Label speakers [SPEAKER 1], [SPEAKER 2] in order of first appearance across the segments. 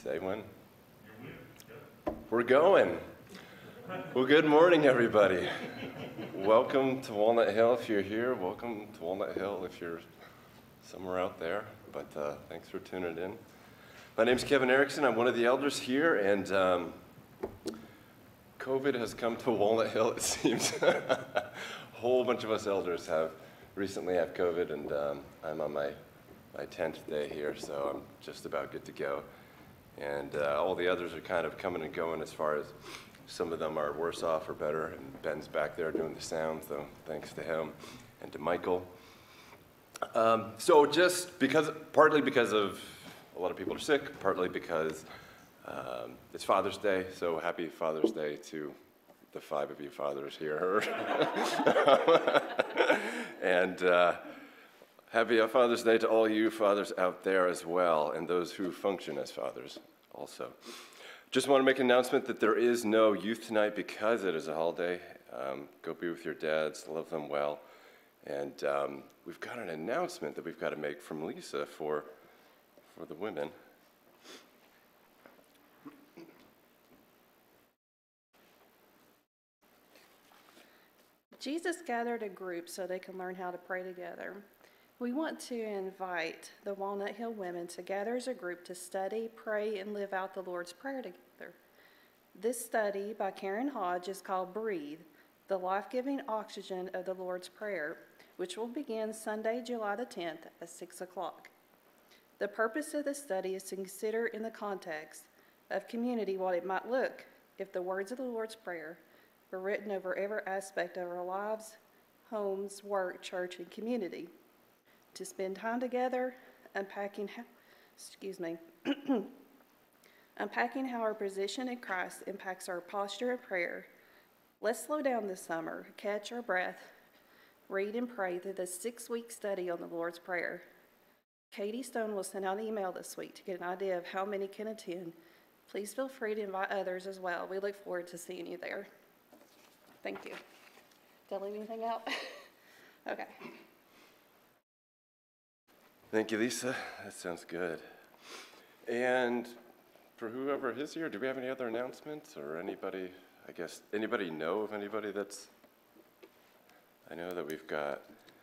[SPEAKER 1] Say when? We're going. Well, good morning, everybody. Welcome to Walnut Hill if you're here. Welcome to Walnut Hill if you're somewhere out there. But thanks for tuning in. My name's Kevin Erickson. I'm one of the elders here, and COVID has come to Walnut Hill, it seems. A whole bunch of us elders recently have COVID, and I'm on my 10th day here, so I'm just about good to go. And all the others are kind of coming and going as far as some of them are worse off or better, and Ben's back there doing the sound, so thanks to him and to Michael. So just partly because of a lot of people are sick, partly because it's Father's Day, so happy Father's Day to the 5 of you fathers here. And happy Father's Day to all you fathers out there as well, and those who function as fathers also. Just want to make an announcement that there is no youth tonight because it is a holiday. Go be with your dads, love them well. And we've got an announcement that we've got to make from Lisa for the women.
[SPEAKER 2] Jesus gathered a group so they can learn how to pray together. We want to invite the Walnut Hill women to gather as a group to study, pray, and live out the Lord's Prayer together. This study by Karen Hodge is called Breathe, the life-giving oxygen of the Lord's Prayer, which will begin Sunday, July the 10th at 6 o'clock. The purpose of the study is to consider in the context of community what it might look if the words of the Lord's Prayer were written over every aspect of our lives, homes, work, church, and community. To spend time together, unpacking how our position in Christ impacts our posture of prayer. Let's slow down this summer, catch our breath, read and pray through the 6-week study on the Lord's Prayer. Katie Stone will send out an email this week to get an idea of how many can attend. Please feel free to invite others as well. We look forward to seeing you there. Thank you. Did I leave anything out? Okay.
[SPEAKER 1] Thank you, Lisa. That sounds good. And for whoever is here, do we have any other announcements or anybody, anybody know of anybody that's, I know that we've got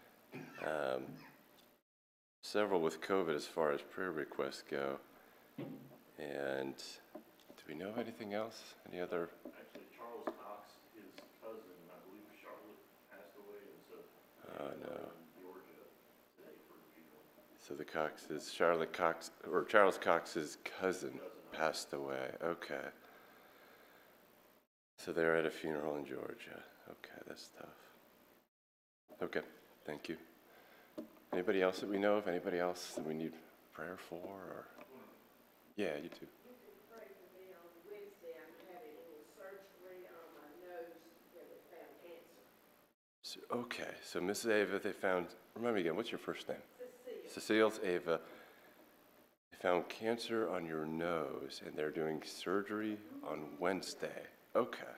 [SPEAKER 1] several with COVID as far as prayer requests go. And do we know of anything else? Any other?
[SPEAKER 3] Actually, Charles Cox, his cousin, I believe Charlotte, passed away, and so
[SPEAKER 1] no.
[SPEAKER 3] Georgia today for the funeral.
[SPEAKER 1] So Charles Cox's cousin passed away. Okay. So they're at a funeral in Georgia. Okay, that's tough. Okay, thank you. Anybody else that we know of? Anybody else that we need prayer for? Or? Yeah, you too.
[SPEAKER 4] You can pray for me on Wednesday. I'm having a little surgery on my nose where they found cancer.
[SPEAKER 1] Okay, so Mrs. Ava, they found, remind me again, what's your first name?
[SPEAKER 4] Cecile.
[SPEAKER 1] Cecile's Ava. They found cancer on your nose, and they're doing surgery on Wednesday. Okay.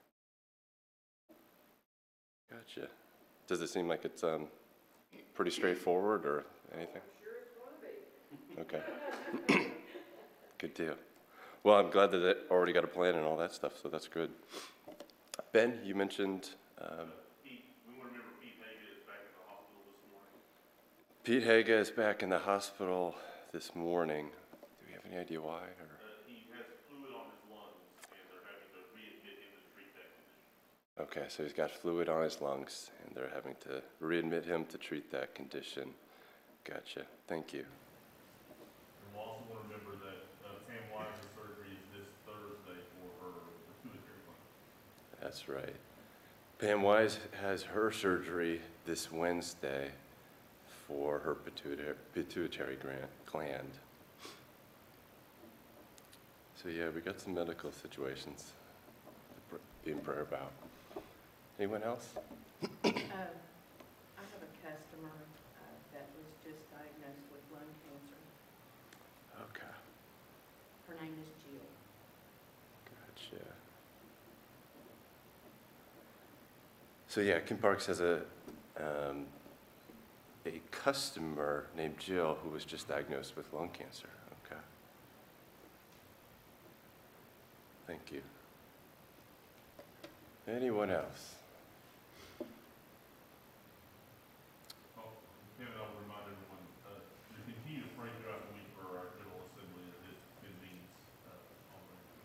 [SPEAKER 1] Gotcha. Does it seem like it's pretty straightforward or anything?
[SPEAKER 4] I'm sure it's going to be.
[SPEAKER 1] Okay. Good deal. Well, I'm glad that it already got a plan and all that stuff, so that's good. Ben, you mentioned...
[SPEAKER 3] We want to remember Pete Haga is back in the hospital this morning.
[SPEAKER 1] Pete Haga is back in the hospital this morning. Do we have any idea why? Or?
[SPEAKER 3] He has fluid on his lungs, and they're having to readmit him to treat that condition.
[SPEAKER 1] Okay, so he's got fluid on his lungs, and they're having to readmit him to treat that condition. Gotcha. Thank you.
[SPEAKER 3] And we'll also want to remember that Pam Wise's surgery is this Thursday for her pituitary gland.
[SPEAKER 1] That's right. Pam Wise has her surgery this Wednesday for her pituitary gland. So yeah, we got some medical situations to be in prayer about. Anyone else?
[SPEAKER 5] I have a customer that was just diagnosed with lung cancer.
[SPEAKER 1] Okay.
[SPEAKER 5] Her name is Jill.
[SPEAKER 1] Gotcha. So yeah, Kim Parks has a customer named Jill who was just diagnosed with lung cancer. Okay. Thank you. Anyone else?
[SPEAKER 3] Oh, Kevin, I'll remind everyone, to continue to pray throughout the week for our General Assembly at his convenience on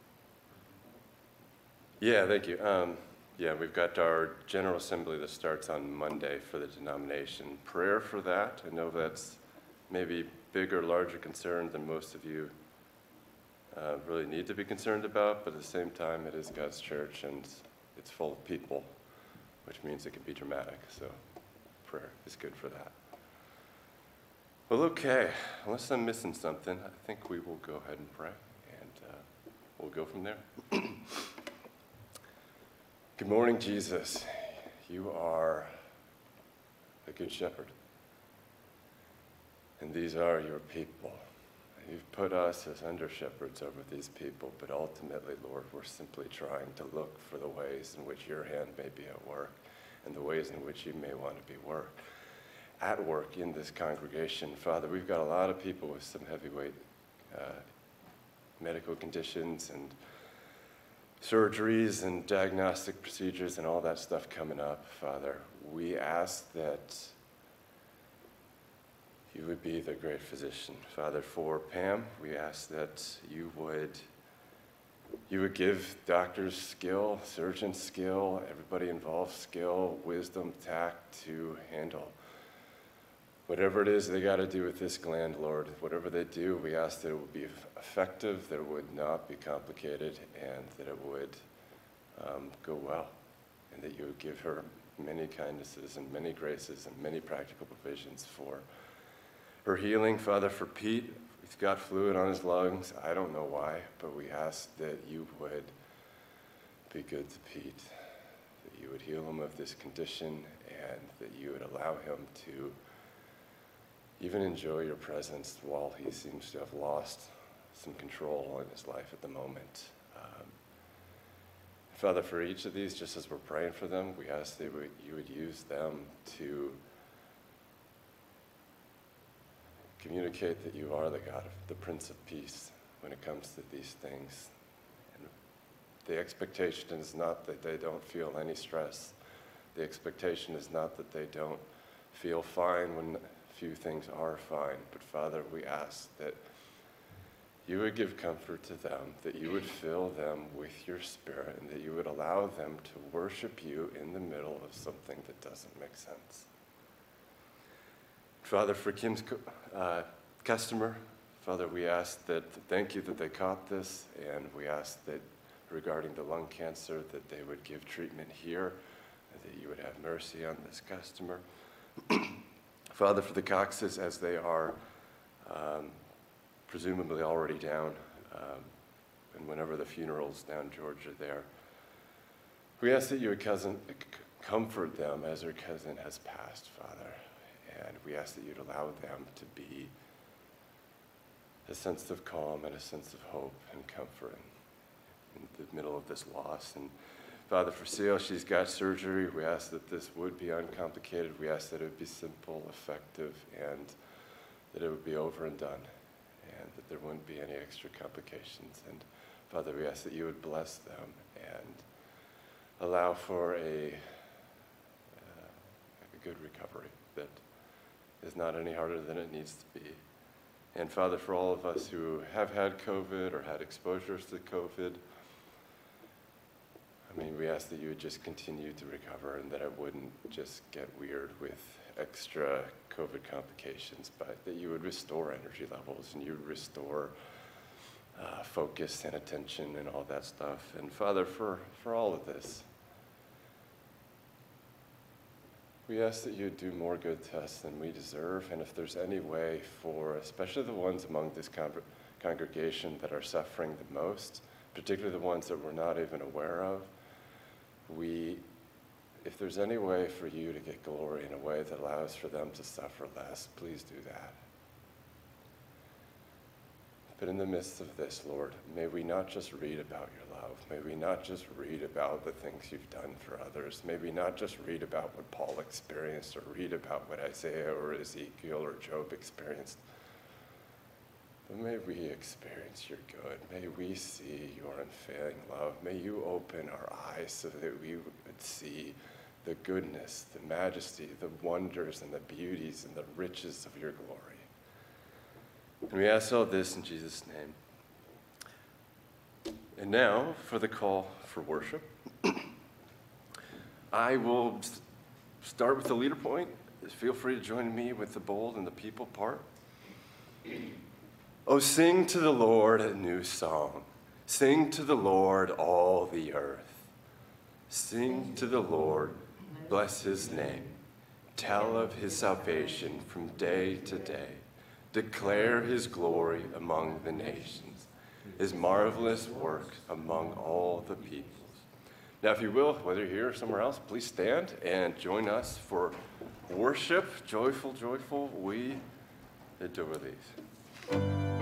[SPEAKER 3] the.
[SPEAKER 1] Yeah, thank you. Yeah, we've got our General Assembly that starts on Monday for the denomination. Prayer for that. I know that's maybe bigger, larger concern than most of you really need to be concerned about, but at the same time, it is God's church, and it's full of people, which means it can be dramatic, so prayer is good for that. Well, okay, unless I'm missing something, I think we will go ahead and pray, and we'll go from there. Good morning, Jesus. You are a good shepherd, and these are your people. You've put us as under-shepherds over these people, but ultimately, Lord, we're simply trying to look for the ways in which your hand may be at work and the ways in which you may want to be at work in this congregation. Father, we've got a lot of people with some heavyweight medical conditions and surgeries and diagnostic procedures and all that stuff coming up. Father, we ask that you would be the great physician. Father, for Pam, we ask that you would give doctors skill, surgeons skill, everybody involved skill, wisdom, tact to handle whatever it is they got to do with this gland, Lord. Whatever they do, we ask that it would be effective, that it would not be complicated, and that it would go well, and that you would give her many kindnesses and many graces and many practical provisions for her healing. Father, for Pete, he's got fluid on his lungs. I don't know why, but we ask that you would be good to Pete, that you would heal him of this condition, and that you would allow him to even enjoy your presence while he seems to have lost some control in his life at the moment. Father, for each of these, just as we're praying for them, we ask that you would use them to communicate that you are the God, the Prince of Peace, when it comes to these things. And the expectation is not that they don't feel any stress. The expectation is not that they don't feel fine when few things are fine. But Father, we ask that you would give comfort to them, that you would fill them with your Spirit, and that you would allow them to worship you in the middle of something that doesn't make sense. Father, for Kim's customer, Father, we ask that, thank you that they caught this, and we ask that regarding the lung cancer, that they would give treatment here, and that you would have mercy on this customer. Father, for the Coxes, as they are presumably already down, and whenever the funeral's down Georgia there, we ask that you would comfort them as their cousin has passed, Father. And we ask that you'd allow them to be a sense of calm and a sense of hope and comfort in the middle of this loss. And Father, for Seal, she's got surgery. We ask that this would be uncomplicated. We ask that it would be simple, effective, and that it would be over and done, and that there wouldn't be any extra complications. And Father, we ask that you would bless them and allow for a good recovery that is not any harder than it needs to be. And Father, for all of us who have had COVID or had exposures to COVID, we ask that you would just continue to recover and that it wouldn't just get weird with extra COVID complications, but that you would restore energy levels and you would restore focus and attention and all that stuff. And Father, for all of this, we ask that you would do more good to us than we deserve, and if there's any way for, especially the ones among this congregation that are suffering the most, particularly the ones that we're not even aware of, if there's any way for you to get glory in a way that allows for them to suffer less, please do that. But in the midst of this, Lord, may we not just read about your love. May we not just read about the things you've done for others. May we not just read about what Paul experienced or read about what Isaiah or Ezekiel or Job experienced. but may we experience your good. May we see your unfailing love. May you open our eyes so that we would see the goodness, the majesty, the wonders, and the beauties and the riches of your glory. And we ask all this in Jesus' name. And now for the call for worship. I will start with the leader point. Feel free to join me with the bold and the people part. Oh, sing to the Lord a new song. Sing to the Lord all the earth. Sing to the Lord, bless his name. Tell of his salvation from day to day. Declare his glory among the nations, his marvelous works among all the peoples. Now, if you will, whether you're here or somewhere else, please stand and join us for worship. Joyful, joyful, we adore these.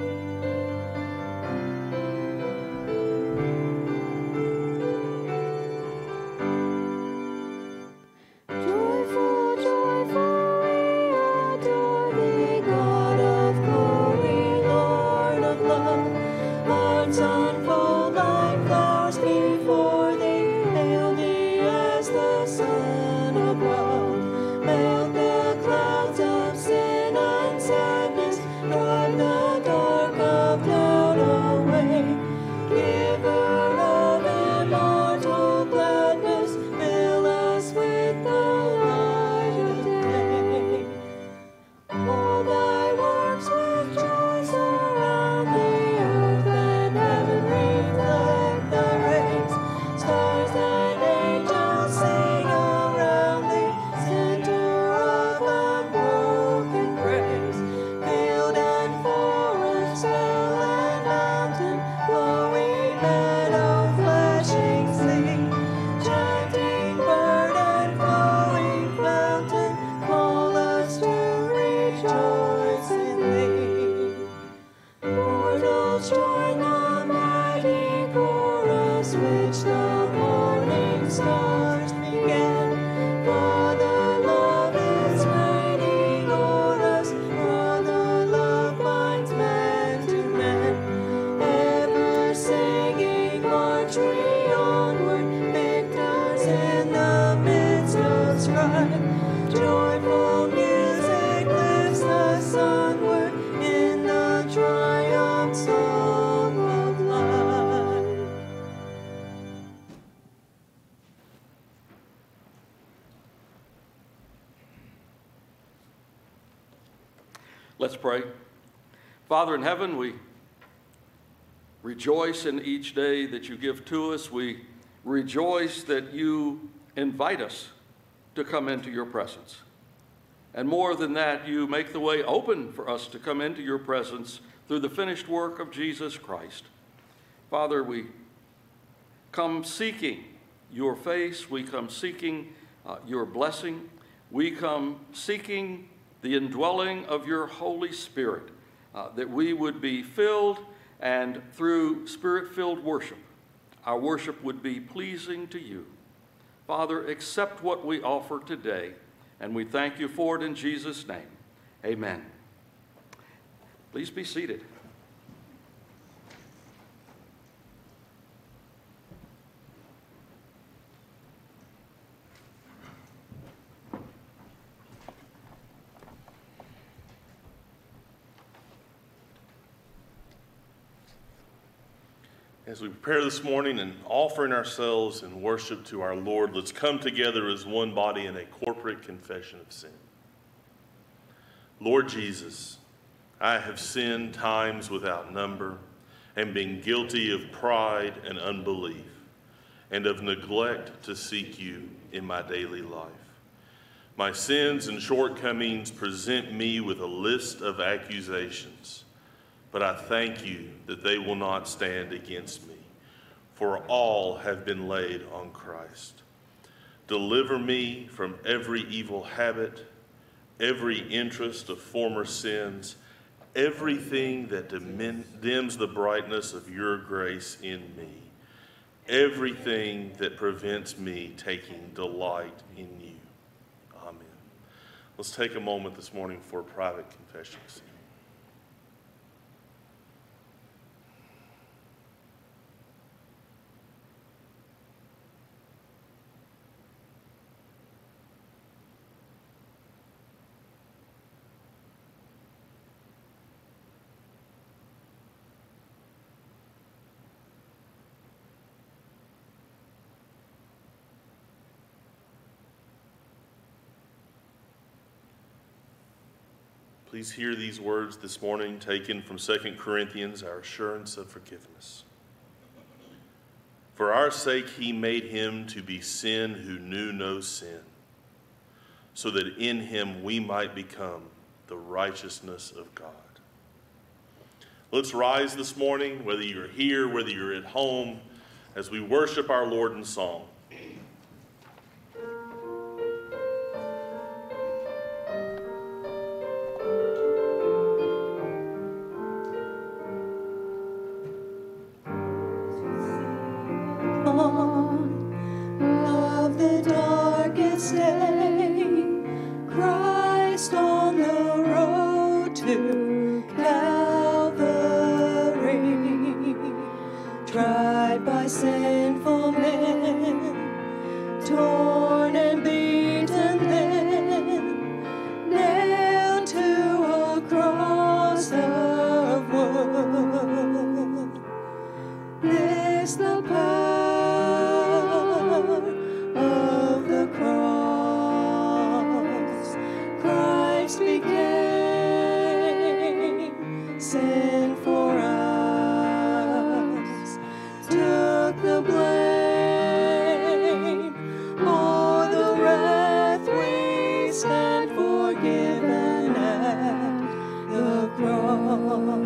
[SPEAKER 6] Let's pray. Father in heaven, we rejoice in each day that you give to us. We rejoice that you invite us to come into your presence. And more than that, you make the way open for us to come into your presence through the finished work of Jesus Christ. Father, we come seeking your face. We come seeking your blessing. We come seeking the indwelling of your Holy Spirit, that we would be filled, and through Spirit-filled worship, our worship would be pleasing to you. Father, accept what we offer today, and we thank you for it in Jesus' name. Amen. Please be seated.
[SPEAKER 3] As we prepare this morning and offering ourselves in worship to our Lord, let's come together as one body in a corporate confession of sin. Lord Jesus, I have sinned times without number and been guilty of pride and unbelief and of neglect to seek you in my daily life. My sins and shortcomings present me with a list of accusations, but I thank you that they will not stand against me, for all have been laid on Christ. Deliver me from every evil habit, every interest of former sins, everything that dims the brightness of your grace in me, everything that prevents me taking delight in you. Amen. Let's take a moment this morning for a private confession of sin. Please hear these words this morning taken from 2 Corinthians, our assurance of forgiveness. For our sake he made him to be sin who knew no sin, so that in him we might become the righteousness of God. Let's rise this morning, whether you're here, whether you're at home, as we worship our Lord in song.
[SPEAKER 7] Of the darkest day, Christ on the road to Calvary, tried by sinful men, torn and beaten then, nailed to a cross of wood. This the power of the cross. Christ became sin for us, took the blame, bore the wrath we stand forgiven at the cross.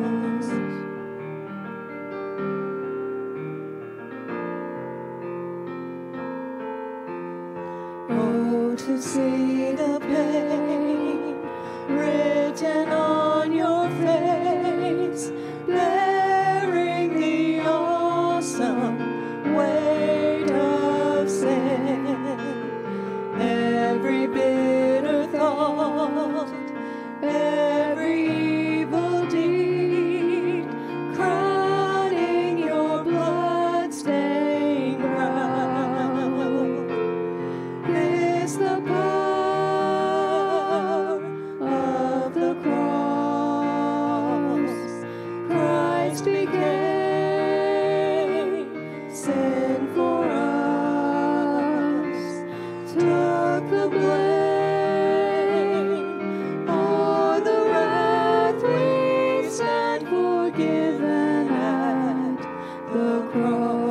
[SPEAKER 7] Oh, to see the pain written on your face, bearing the awesome weight of sin. Every bitter thought, every evil deed, crowning your blood-stained brow. This the power of the cross. Christ became sin for us, took the blame, bore the wrath we stand forgiven at the cross.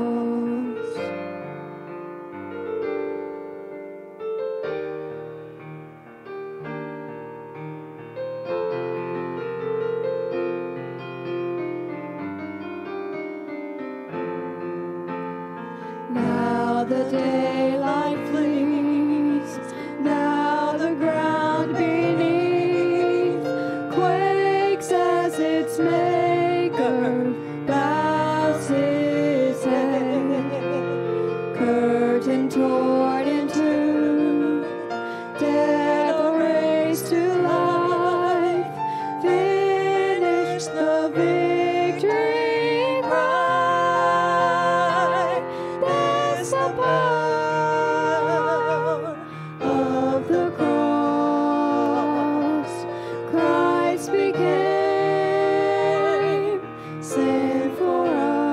[SPEAKER 7] Now the daylight flees, now the ground beneath quakes as its maker bows his head. Curtain torn in two, death raised to life, finish the victory cry. There's the power of the cross. Christ became sin for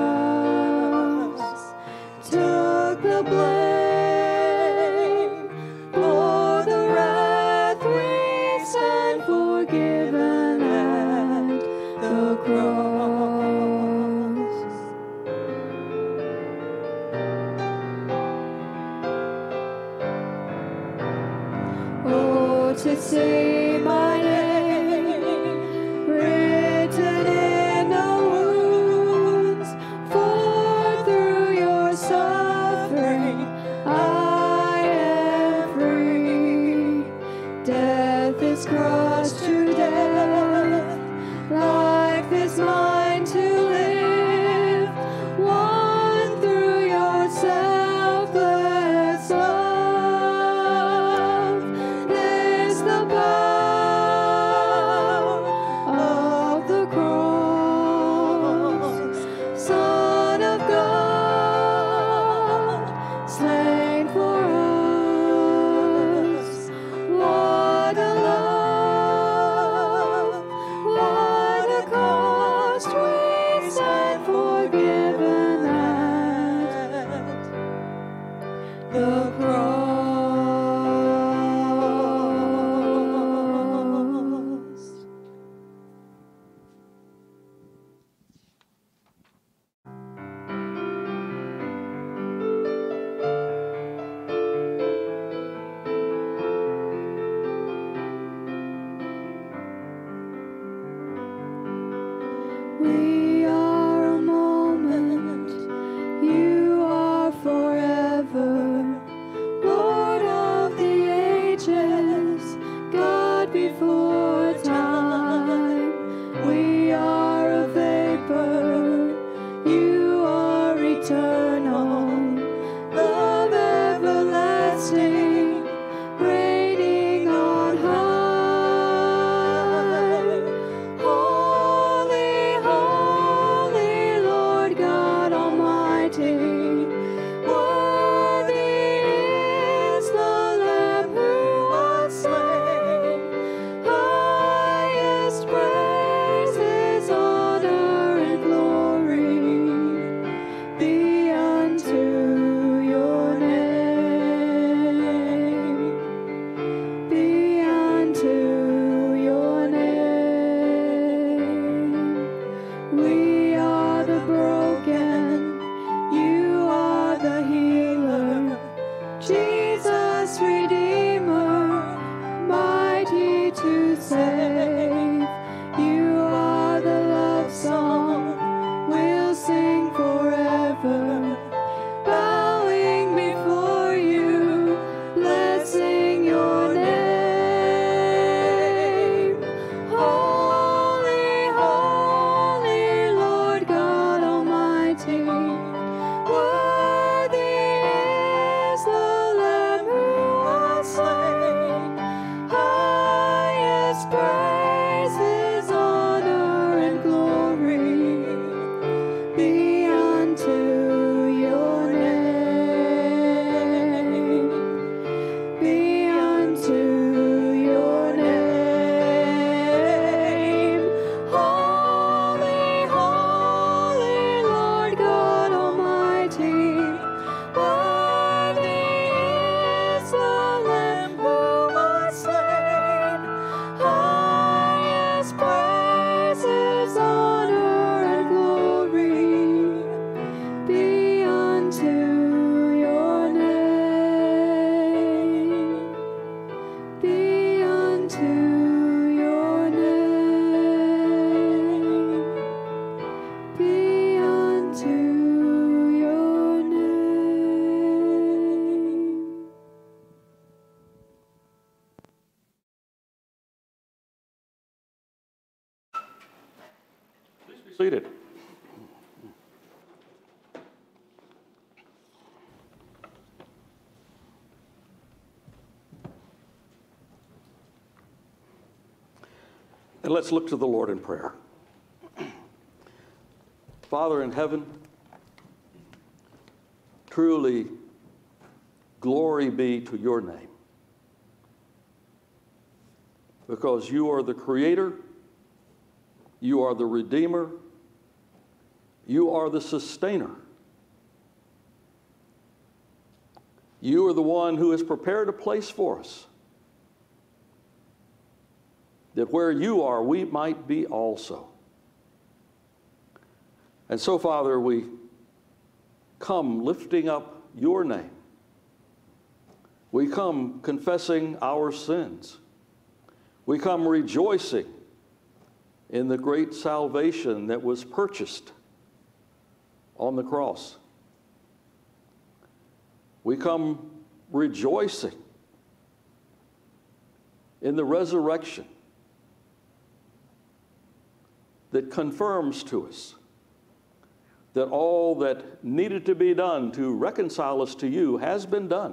[SPEAKER 7] us, took the blame, bore the wrath we stand forgiven at the cross. Oh, to see my name written in the wounds, for through your suffering I am free. Death is crushed to death, life is mine to live, won through your selfless love. This the power of the cross. Son of God, slain for us. What a love but before time. We are a vapor, you are eternal, love everlasting, reigning on high. Holy, holy, Lord God Almighty, worthy is the Lamb who was slain. Highest praises, honor, and glory be unto your name. Be unto your name. We are the broken, you are the healer, Jesus Redeemer, mighty to save. You are the love song we'll sing forever, bowing before you, blessing your name. Holy, holy, Lord God Almighty, worthy is the Lamb who was slain. Highest praises, honor, and glory be unto your name. Be unto your name. Holy, holy, Lord God Almighty, worthy is the Lamb who was slain. Highest praises, honor, and glory be unto your name. Be unto your name. Be unto your name.
[SPEAKER 6] Please be seated. And let's look to the Lord in prayer. Father in heaven, truly glory be to your name, because you are the creator, you are the redeemer, you are the sustainer. You are the one who has prepared a place for us, that where you are, we might be also. And so, Father, we come lifting up your name. We come confessing our sins. We come rejoicing in the great salvation that was purchased on the cross. We come rejoicing in the resurrection that confirms to us that all that needed to be done to reconcile us to you has been done.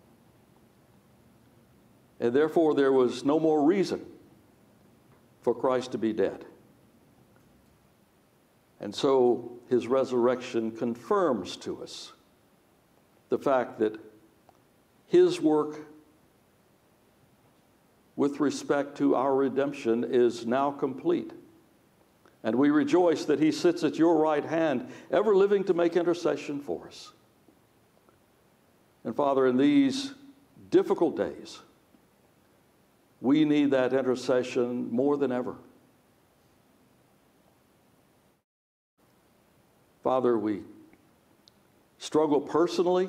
[SPEAKER 6] And therefore, there was no more reason for Christ to be dead. And so his resurrection confirms to us the fact that his work with respect to our redemption is now complete. And we rejoice that he sits at your right hand, ever living to make intercession for us. And Father, in these difficult days, we need that intercession more than ever. Father, we struggle personally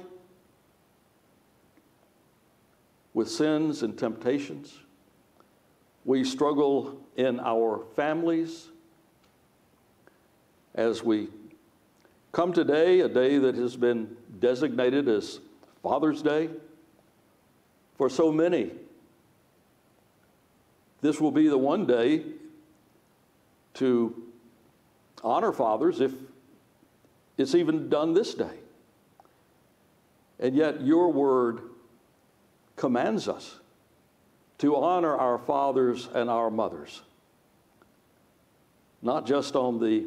[SPEAKER 6] with sins and temptations. We struggle in our families as we come today, a day that has been designated as Father's Day. For so many, this will be the one day to honor fathers if it's even done this day. And yet your word commands us to honor our fathers and our mothers, not just on the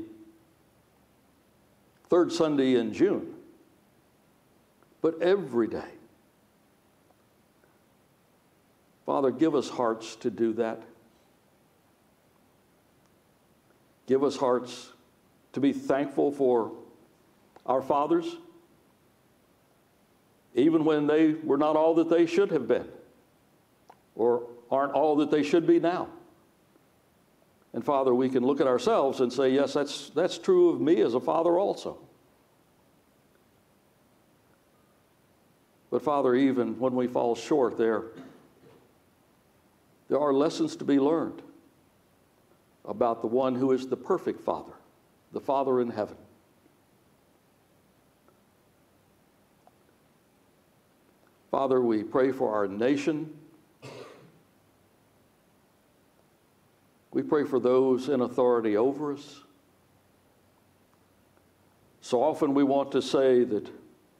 [SPEAKER 6] third Sunday in June, but every day. Father, give us hearts to do that. Give us hearts to be thankful for our fathers, even when they were not all that they should have been, or aren't all that they should be now. And Father, we can look at ourselves and say, yes, that's true of me as a father also. But Father, even when we fall short, there are lessons to be learned about the one who is the perfect Father, the Father in heaven. Father, we pray for our nation. We pray for those in authority over us. So often we want to say that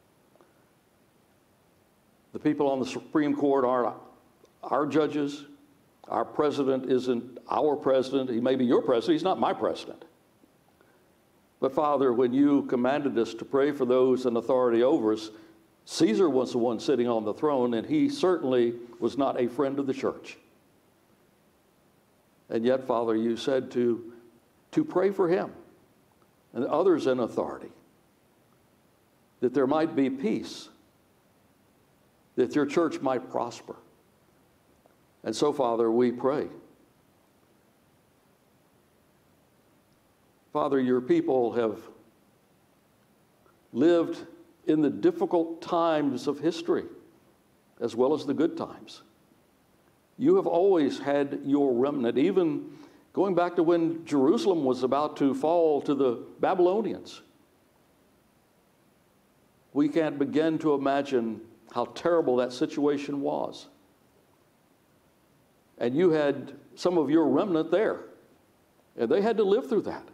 [SPEAKER 6] the people on the Supreme Court aren't our judges. Our president isn't our president. He may be your president. He's not my president. But Father, when you commanded us to pray for those in authority over us, Caesar was the one sitting on the throne, and he certainly was not a friend of the church. And yet, Father, you said to pray for him and others in authority, that there might be peace, that your church might prosper. And so, Father, we pray. Father, your people have lived in the difficult times of history as well as the good times. You have always had your remnant, even going back to when Jerusalem was about to fall to the Babylonians. We can't begin to imagine how terrible that situation was. And you had some of your remnant there, and they had to live through that.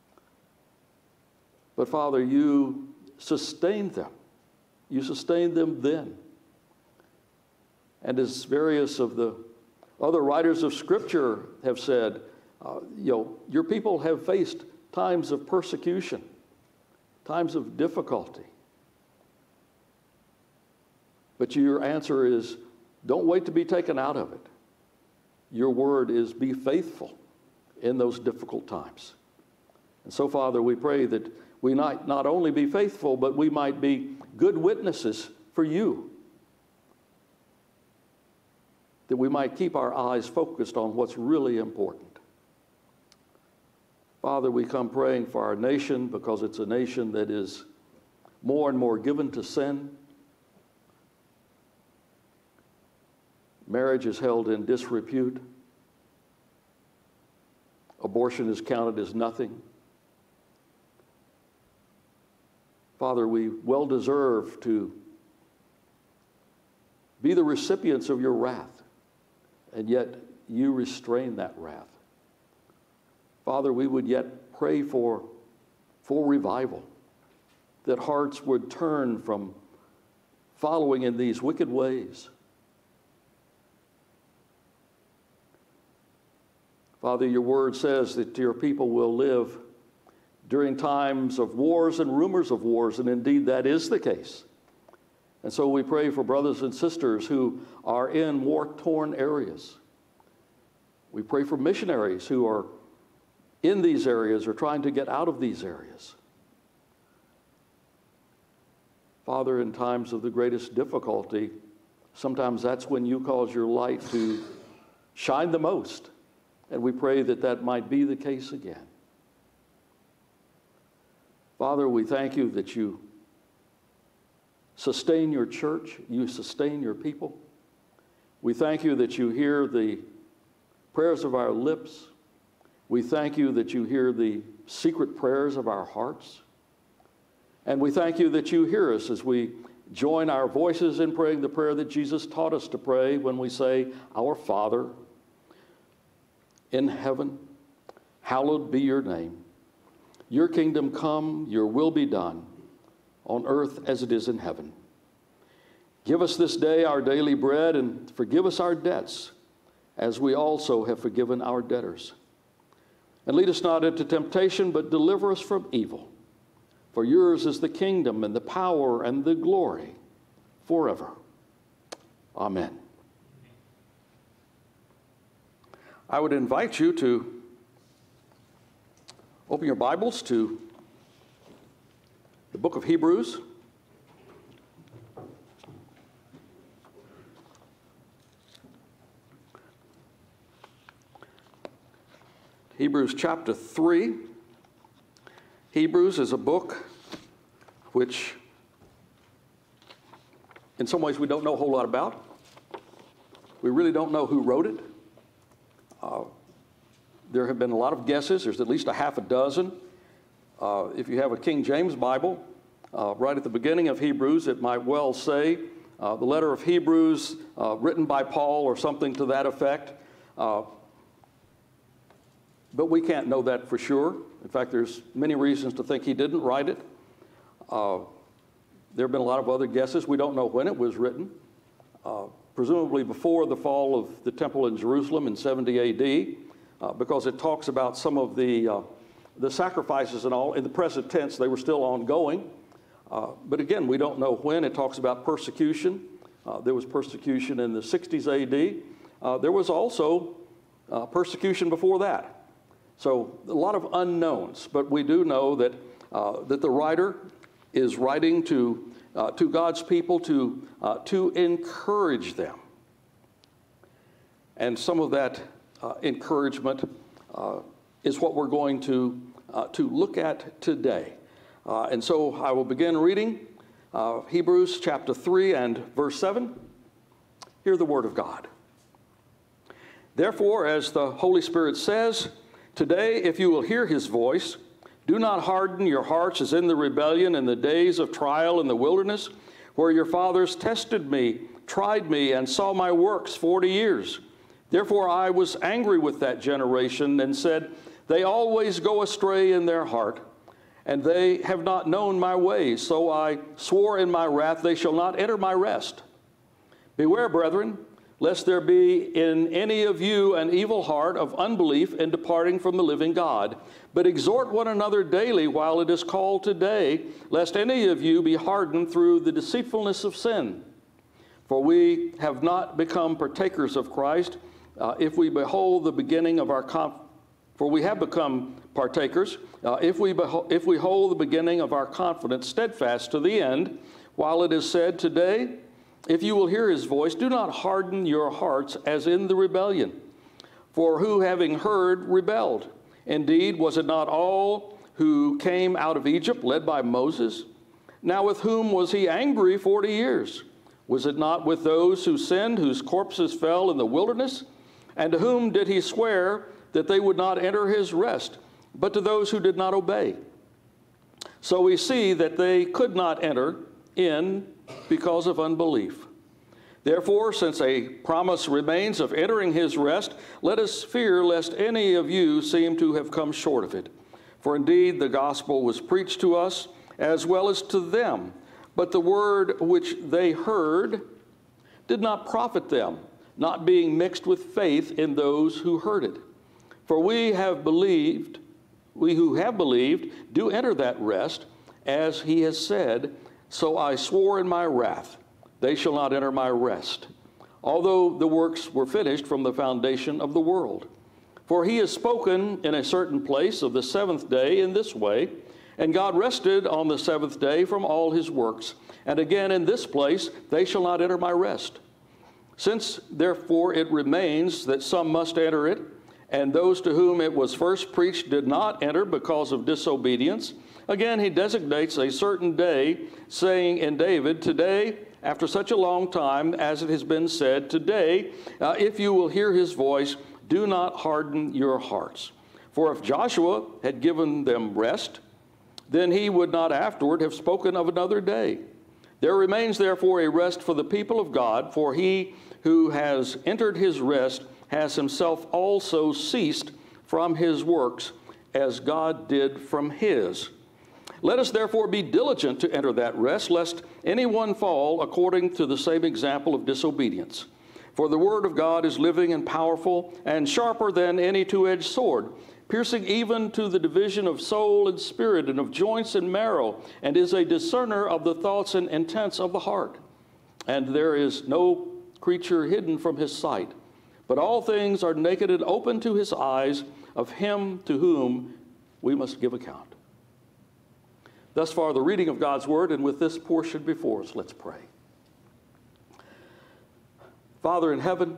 [SPEAKER 6] But Father, you sustained them. You sustained them then. And as various of the other writers of Scripture have said, your people have faced times of persecution, times of difficulty. But your answer is, don't wait to be taken out of it. Your word is, be faithful in those difficult times. And so, Father, we pray that we might not only be faithful, but we might be good witnesses for you. That we might keep our eyes focused on what's really important. Father, we come praying for our nation because it's a nation that is more and more given to sin. Marriage is held in disrepute. Abortion is counted as nothing. Father, we well deserve to be the recipients of your wrath, and yet you restrain that wrath. Father, we would yet pray for revival, that hearts would turn from following in these wicked ways. Father, your word says that your people will live during times of wars and rumors of wars, and indeed that is the case. And so we pray for brothers and sisters who are in war-torn areas. We pray for missionaries who are in these areas or trying to get out of these areas. Father, in times of the greatest difficulty, sometimes that's when you cause your light to shine the most. And we pray that that might be the case again. Father, we thank you that you sustain your church, you sustain your people. We thank you that you hear the prayers of our lips. We thank you that you hear the secret prayers of our hearts. And we thank you that you hear us as we join our voices in praying the prayer that Jesus taught us to pray when we say, Our Father, in heaven, hallowed be your name. Your kingdom come, your will be done, on earth as it is in heaven. Give us this day our daily bread, and forgive us our debts, as we also have forgiven our debtors. And lead us not into temptation, but deliver us from evil. For yours is the kingdom and the power and the glory forever. Amen. I would invite you to open your Bibles to the book of Hebrews. Hebrews chapter 3. Hebrews is a book which, in some ways, we don't know a whole lot about. We really don't know who wrote it. There have been a lot of guesses. There's at least a half a dozen. If you have a King James Bible, right at the beginning of Hebrews, it might well say the letter of Hebrews written by Paul or something to that effect. But we can't know that for sure. In fact, there's many reasons to think he didn't write it. There have been a lot of other guesses. We don't know when it was written. Presumably before the fall of the temple in Jerusalem in 70 A.D., because it talks about some of the sacrifices and all. In the present tense, they were still ongoing. But again, we don't know when. It talks about persecution. There was persecution in the 60s A.D. There was also persecution before that. So a lot of unknowns, but we do know that that the writer is writing to God's people to encourage them. And some of that encouragement is what we're going to look at today. And so I will begin reading Hebrews chapter 3 and verse 7. Hear the word of God. Therefore, as the Holy Spirit says, today, if you will hear his voice, do not harden your hearts as in the rebellion in the days of trial in the wilderness, where your fathers tested me, tried me, and saw my works 40 years. Therefore I was angry with that generation and said, they always go astray in their heart, and they have not known my ways. So I swore in my wrath, they shall not enter my rest. Beware, brethren, lest there be in any of you an evil heart of unbelief in departing from the living God. But exhort one another daily while it is called today, lest any of you be hardened through the deceitfulness of sin. For we have not become partakers of Christ, if we behold the beginning of our for we have become partakers, if we hold the beginning of our confidence steadfast to the end, while it is said today, if you will hear his voice, do not harden your hearts as in the rebellion. For who, having heard, rebelled? Indeed, was it not all who came out of Egypt, led by Moses? Now with whom was he angry 40 years? Was it not with those who sinned, whose corpses fell in the wilderness? And to whom did he swear that they would not enter his rest, but to those who did not obey? So we see that they could not enter in because of unbelief. Therefore, since a promise remains of entering his rest, let us fear lest any of you seem to have come short of it. For indeed the gospel was preached to us as well as to them, but the word which they heard did not profit them, not being mixed with faith in those who heard it. For we who have believed, do enter that rest, as he has said, so I swore in my wrath, they shall not enter my rest, although the works were finished from the foundation of the world. For he has spoken in a certain place of the seventh day in this way, and God rested on the seventh day from all his works. And again in this place, they shall not enter my rest. Since therefore it remains that some must enter it, and those to whom it was first preached did not enter because of disobedience, again he designates a certain day, saying in David, today, after such a long time, as it has been said, today, if you will hear his voice, do not harden your hearts. For if Joshua had given them rest, then he would not afterward have spoken of another day. There remains therefore a rest for the people of God, for he who has entered his rest has himself also ceased from his works, as God did from his. Let us therefore be diligent to enter that rest, lest anyone fall according to the same example of disobedience. For the word of God is living and powerful and sharper than any two-edged sword, piercing even to the division of soul and spirit and of joints and marrow, and is a discerner of the thoughts and intents of the heart. And there is no creature hidden from his sight, but all things are naked and open to his eyes, of him to whom we must give account. Thus far, the reading of God's word, and with this portion before us, let's pray. Father in heaven,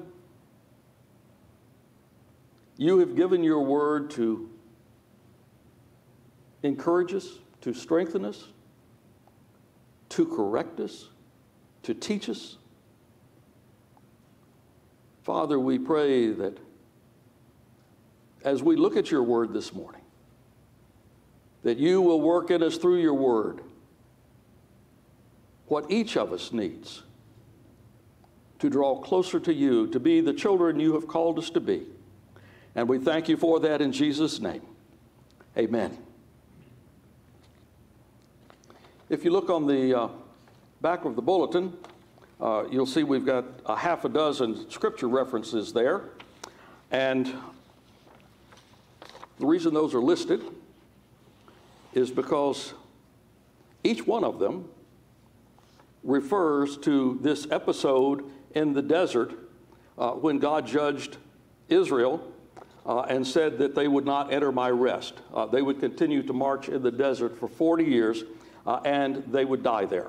[SPEAKER 6] you have given your word to encourage us, to strengthen us, to correct us, to teach us. Father, we pray that as we look at your word this morning, that you will work in us through your word what each of us needs to draw closer to you, to be the children you have called us to be. And we thank you for that in Jesus' name. Amen. If you look on the back of the bulletin, you'll see we've got a half a dozen scripture references there. And the reason those are listed is because each one of them refers to this episode in the desert when God judged Israel and said that they would not enter my rest. They would continue to march in the desert for 40 years and they would die there.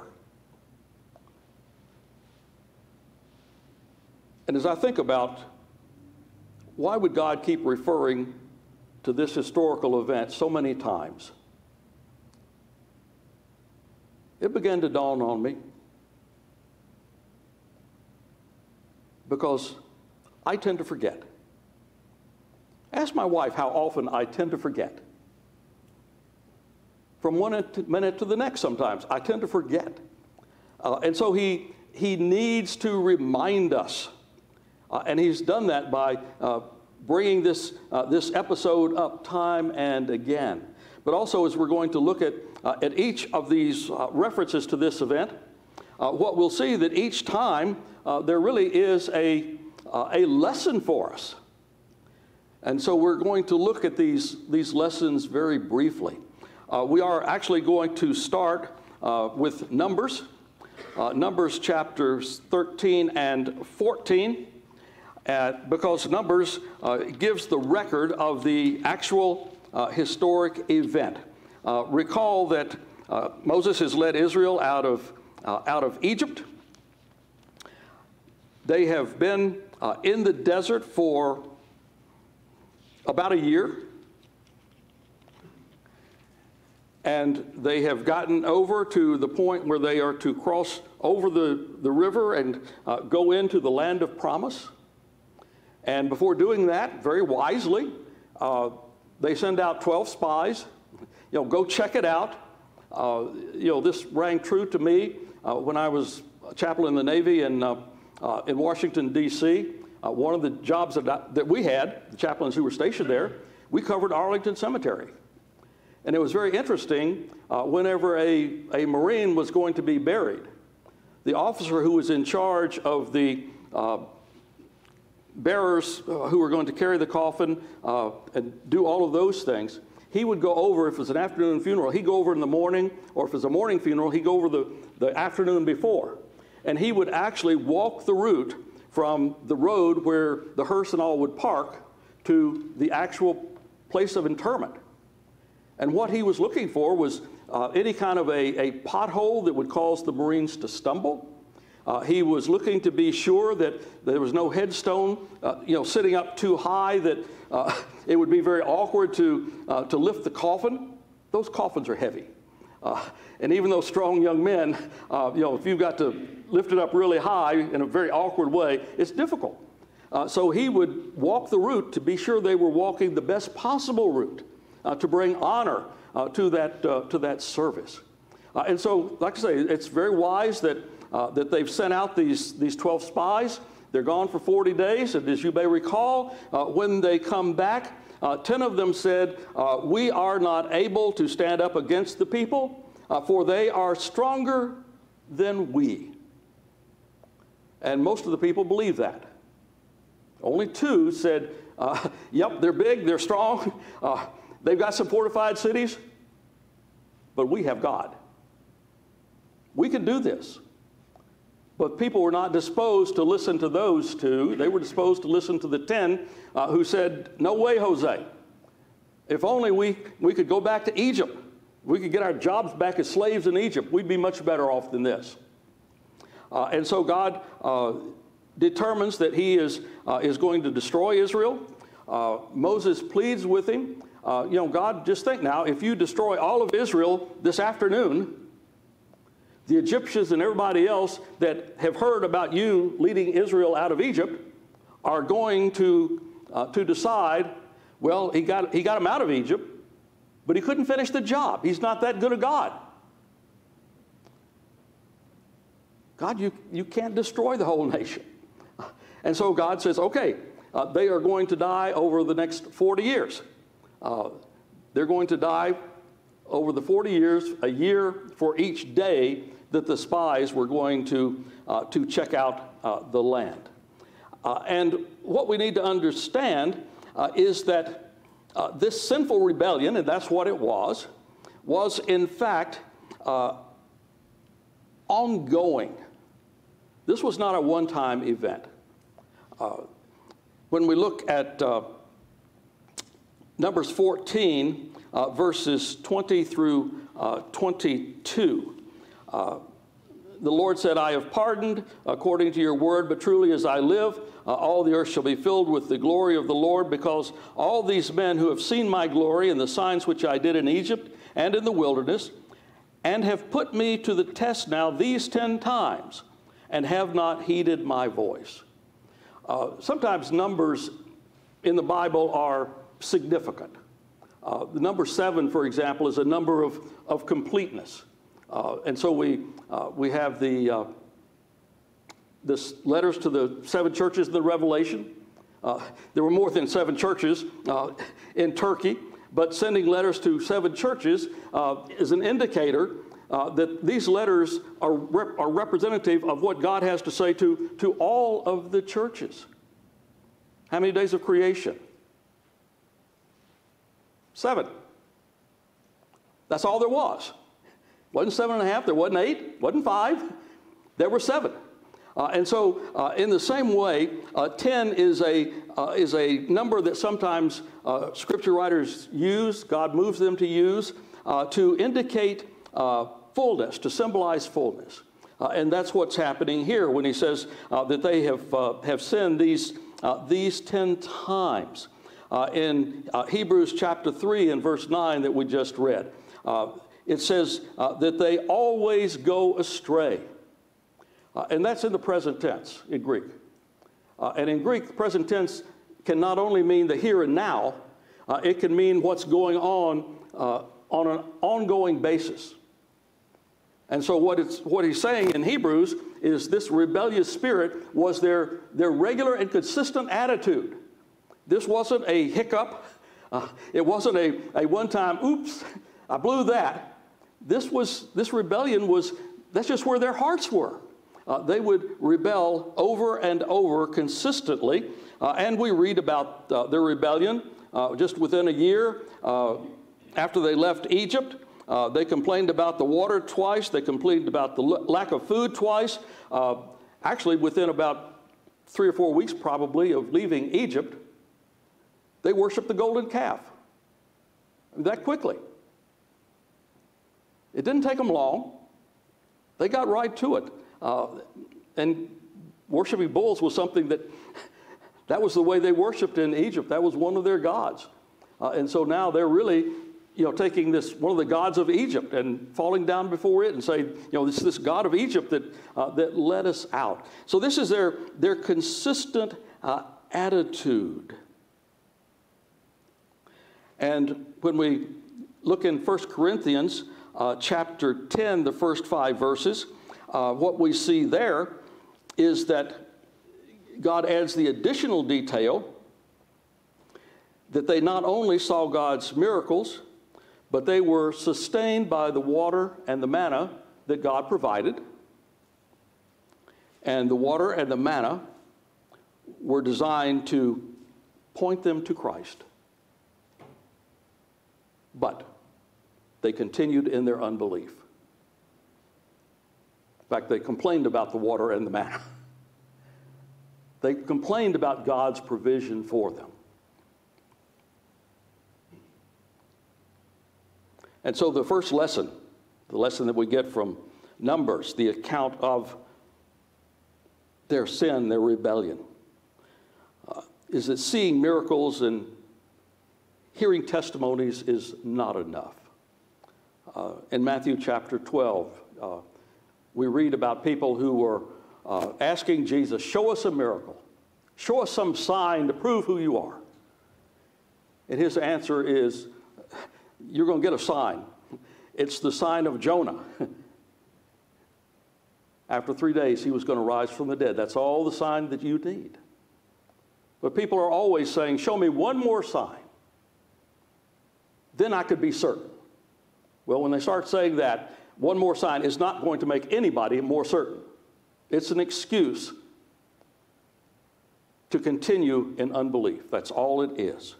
[SPEAKER 6] And as I think about why would God keep referring to this historical event so many times, it began to dawn on me because I tend to forget. Ask my wife how often I tend to forget. From one minute to the next sometimes, I tend to forget. And so he needs to remind us. And he's done that by bringing this episode up time and again. But also, as we're going to look at each of these references to this event, what we'll see that each time there really is a lesson for us. And so we're going to look at these lessons very briefly. We are actually going to start with Numbers, Numbers chapters 13 and 14, because Numbers gives the record of the actual historic event. Recall that Moses has led Israel out of Egypt. They have been in the desert for about a year, and they have gotten over to the point where they are to cross over the river and go into the land of promise. And before doing that, very wisely, they send out 12 spies. Go check it out. This rang true to me when I was a chaplain in the Navy in Washington, D.C. One of the jobs that we had, the chaplains who were stationed there, we covered Arlington Cemetery. And it was very interesting whenever a Marine was going to be buried, the officer who was in charge of the bearers who were going to carry the coffin and do all of those things, he would go over, if it was an afternoon funeral, he'd go over in the morning, or if it was a morning funeral, he'd go over the afternoon before. And he would actually walk the route from the road where the hearse and all would park to the actual place of interment. And what he was looking for was any kind of a pothole that would cause the Marines to stumble. He was looking to be sure that there was no headstone, sitting up too high that it would be very awkward to lift the coffin. Those coffins are heavy. And even those strong young men, if you've got to lift it up really high in a very awkward way, it's difficult. So he would walk the route to be sure they were walking the best possible route to bring honor to that service. And so, like I say, it's very wise that, that they've sent out these 12 spies. They're gone for 40 days, and as you may recall, when they come back, 10 of them said, we are not able to stand up against the people, for they are stronger than we. And most of the people believe that. Only 2 said, yep, they're big, they're strong, they've got some fortified cities, but we have God. We can do this. But people were not disposed to listen to those 2. They were disposed to listen to the 10 who said, no way, Jose. If only we could go back to Egypt. We could get our jobs back as slaves in Egypt. We'd be much better off than this. And so God determines that he is going to destroy Israel. Moses pleads with him. God, just think now, if you destroy all of Israel this afternoon, the Egyptians and everybody else that have heard about you leading Israel out of Egypt are going to decide, well, he got him out of Egypt, but he couldn't finish the job. He's not that good a God. God, you can't destroy the whole nation. And so God says, okay, they are going to die over the next 40 years. They're going to die over the 40 years, a year for each day that the spies were going to check out the land. And what we need to understand is that this sinful rebellion, and that's what it was in fact ongoing. This was not a one-time event. When we look at Numbers 14, verses 20 through 22, the Lord said, I have pardoned according to your word, but truly as I live, all the earth shall be filled with the glory of the Lord, because all these men who have seen my glory and the signs which I did in Egypt and in the wilderness, and have put me to the test now these 10 times, and have not heeded my voice. Sometimes numbers in the Bible are significant. The number 7, for example, is a number of completeness. And so we have the letters to the 7 churches in the Revelation. There were more than 7 churches in Turkey, but sending letters to 7 churches is an indicator that these letters are representative of what God has to say to all of the churches. How many days of creation? 7. That's all there was. Wasn't 7.5, there wasn't 8, wasn't 5, there were 7. And so in the same way, 10 is a number that sometimes scripture writers use, God moves them to use, to indicate fullness, to symbolize fullness. And that's what's happening here when he says that they have sinned these 10 times. In Hebrews chapter 3 and verse 9 that we just read, it says that they always go astray. And that's in the present tense in Greek. And in Greek, the present tense can not only mean the here and now, it can mean what's going on an ongoing basis. And so what he's saying in Hebrews is this rebellious spirit was their regular and consistent attitude. This wasn't a hiccup. It wasn't a one-time, oops, I blew that. This rebellion that's just where their hearts were. They would rebel over and over consistently. And we read about their rebellion just within a year after they left Egypt. They complained about the water twice. They complained about the lack of food twice. Actually, within about 3 or 4 weeks probably of leaving Egypt, they worshiped the golden calf. That quickly. It didn't take them long. They got right to it. And worshiping bulls was something that was the way they worshiped in Egypt. That was one of their gods. And so now they're really, taking one of the gods of Egypt and falling down before it and saying, this God of Egypt that led us out. So this is their consistent attitude. And when we look in 1 Corinthians chapter 10, the first 5 verses, what we see there is that God adds the additional detail that they not only saw God's miracles, but they were sustained by the water and the manna that God provided. And the water and the manna were designed to point them to Christ. But they continued in their unbelief. In fact, they complained about the water and the manna. They complained about God's provision for them. And so the first lesson, the lesson that we get from Numbers, the account of their sin, their rebellion, is that seeing miracles and hearing testimonies is not enough. In Matthew chapter 12, we read about people who were asking Jesus, show us a miracle. Show us some sign to prove who you are. And his answer is, you're going to get a sign. It's the sign of Jonah. After 3 days, he was going to rise from the dead. That's all the sign that you need. But people are always saying, show me one more sign. Then I could be certain. Well, when they start saying that, one more sign is not going to make anybody more certain. It's an excuse to continue in unbelief. That's all it is.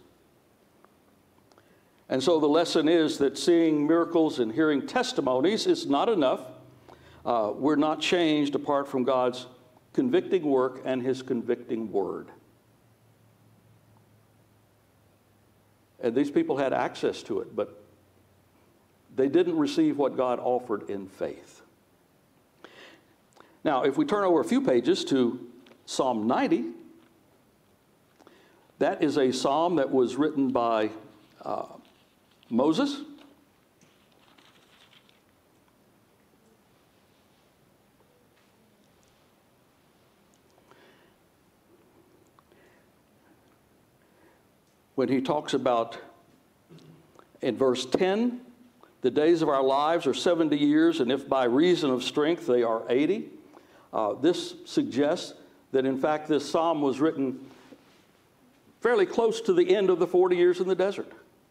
[SPEAKER 6] And so the lesson is that seeing miracles and hearing testimonies is not enough. We're not changed apart from God's convicting work and his convicting word. And these people had access to it, but they didn't receive what God offered in faith. Now, if we turn over a few pages to Psalm 90, that is a psalm that was written by Moses. When he talks about, in verse 10, the days of our lives are 70 years, and if by reason of strength they are 80. This suggests that, in fact, this psalm was written fairly close to the end of the 40 years in the desert.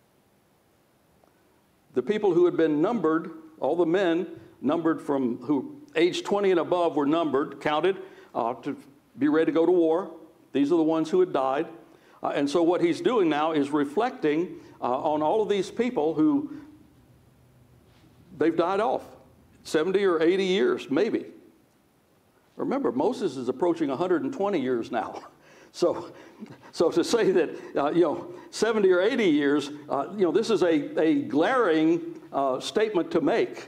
[SPEAKER 6] The people who had been numbered, all the men numbered from who age 20 and above were numbered, counted to be ready to go to war. These are the ones who had died. And so what he's doing now is reflecting on all of these people who they've died off, 70 or 80 years, maybe. Remember, Moses is approaching 120 years now. So to say that, 70 or 80 years, this is a glaring statement to make.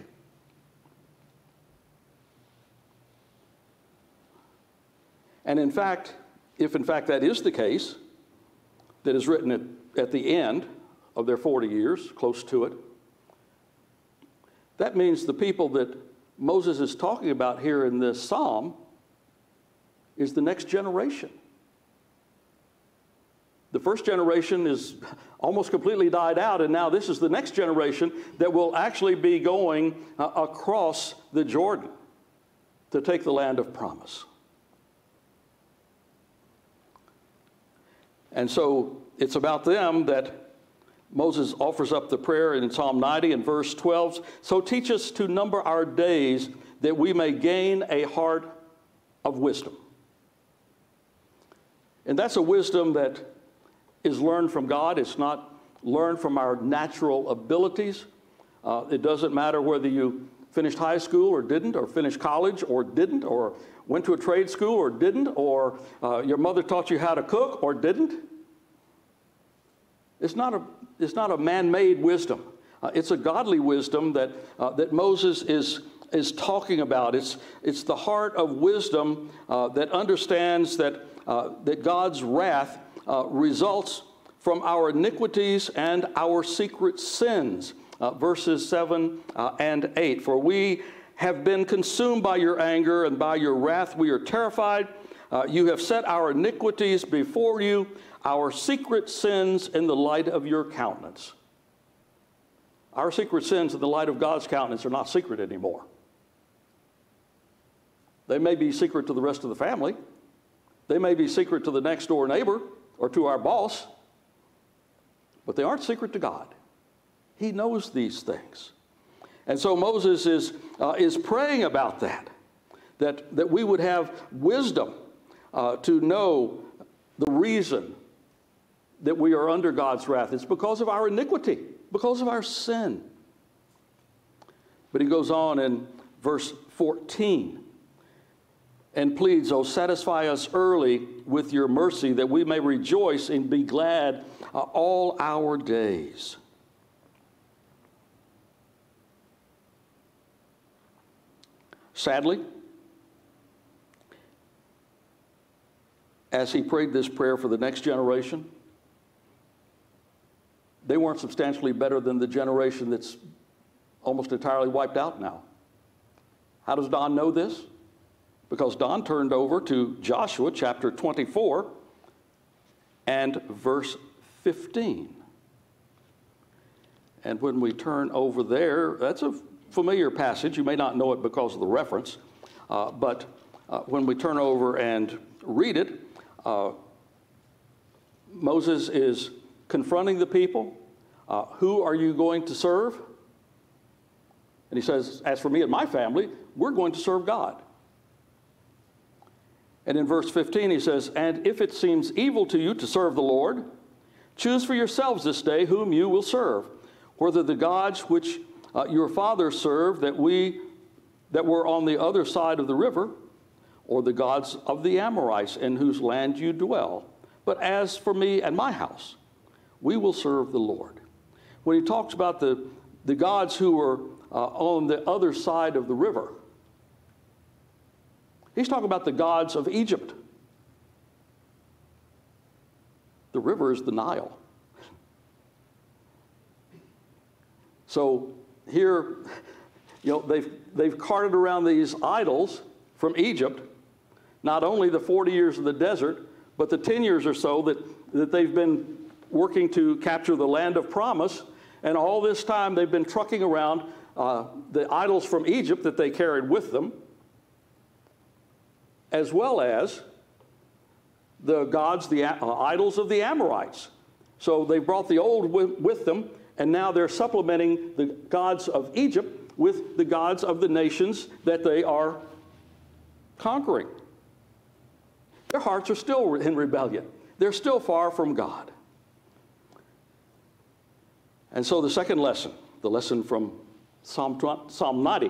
[SPEAKER 6] And in fact, if in fact that is the case, that is written at the end of their 40 years, close to it, that means the people that Moses is talking about here in this psalm is the next generation. The first generation is almost completely died out, and now this is the next generation that will actually be going across the Jordan to take the land of promise. And so it's about them that Moses offers up the prayer in Psalm 90 and verse 12. So teach us to number our days that we may gain a heart of wisdom. And that's a wisdom that is learned from God. It's not learned from our natural abilities. It doesn't matter whether you finished high school or didn't, or finished college or didn't, or went to a trade school or didn't, or your mother taught you how to cook or didn't. It's not a man-made wisdom. It's a godly wisdom that Moses is talking about. It's the heart of wisdom that understands that God's wrath results from our iniquities and our secret sins. Verses 7 and 8. For we have been consumed by your anger, and by your wrath we are terrified. You have set our iniquities before you, our secret sins in the light of your countenance. Our secret sins in the light of God's countenance are not secret anymore. They may be secret to the rest of the family. They may be secret to the next door neighbor or to our boss, but they aren't secret to God. He knows these things. And so Moses is praying about that we would have wisdom to know the reason that we are under God's wrath. It's because of our iniquity, because of our sin. But he goes on in verse 14 and pleads, "Oh, satisfy us early with your mercy, that we may rejoice and be glad all our days." Sadly, as he prayed this prayer for the next generation, they weren't substantially better than the generation that's almost entirely wiped out now. How does Don know this? Because Don turned over to Joshua chapter 24 and verse 15. And when we turn over there, that's a familiar passage. You may not know it because of the reference, but when we turn over and read it, Moses is confronting the people. Who are you going to serve? And he says, as for me and my family, we're going to serve God. And in verse 15 he says, "And if it seems evil to you to serve the Lord, choose for yourselves this day whom you will serve, whether the gods which your fathers served that were on the other side of the river, or the gods of the Amorites in whose land you dwell. But as for me and my house, we will serve the Lord." When he talks about the gods who were on the other side of the river, he's talking about the gods of Egypt. The river is the Nile. So here, they've carted around these idols from Egypt, not only the 40 years of the desert, but the 10 years or so that they've been working to capture the land of promise. And all this time they've been trucking around the idols from Egypt that they carried with them, as well as the gods, the idols of the Amorites. So they brought the old with them, and now they're supplementing the gods of Egypt with the gods of the nations that they are conquering. Their hearts are still in rebellion. They're still far from God. And so the second lesson, the lesson from Psalm 90,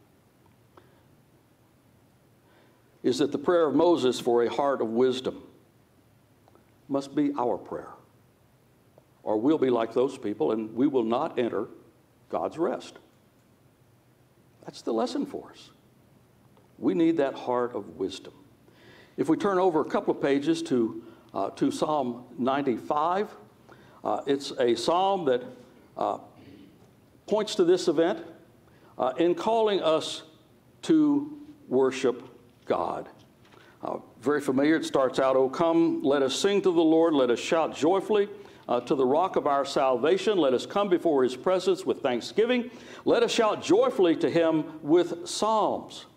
[SPEAKER 6] is that the prayer of Moses for a heart of wisdom must be our prayer, or we'll be like those people and we will not enter God's rest. That's the lesson for us. We need that heart of wisdom. If we turn over a couple of pages to Psalm 95, it's a psalm that points to this event in calling us to worship God. Very familiar. It starts out, "O come, let us sing to the Lord, let us shout joyfully to the rock of our salvation. Let us come before his presence with thanksgiving. Let us shout joyfully to him with psalms."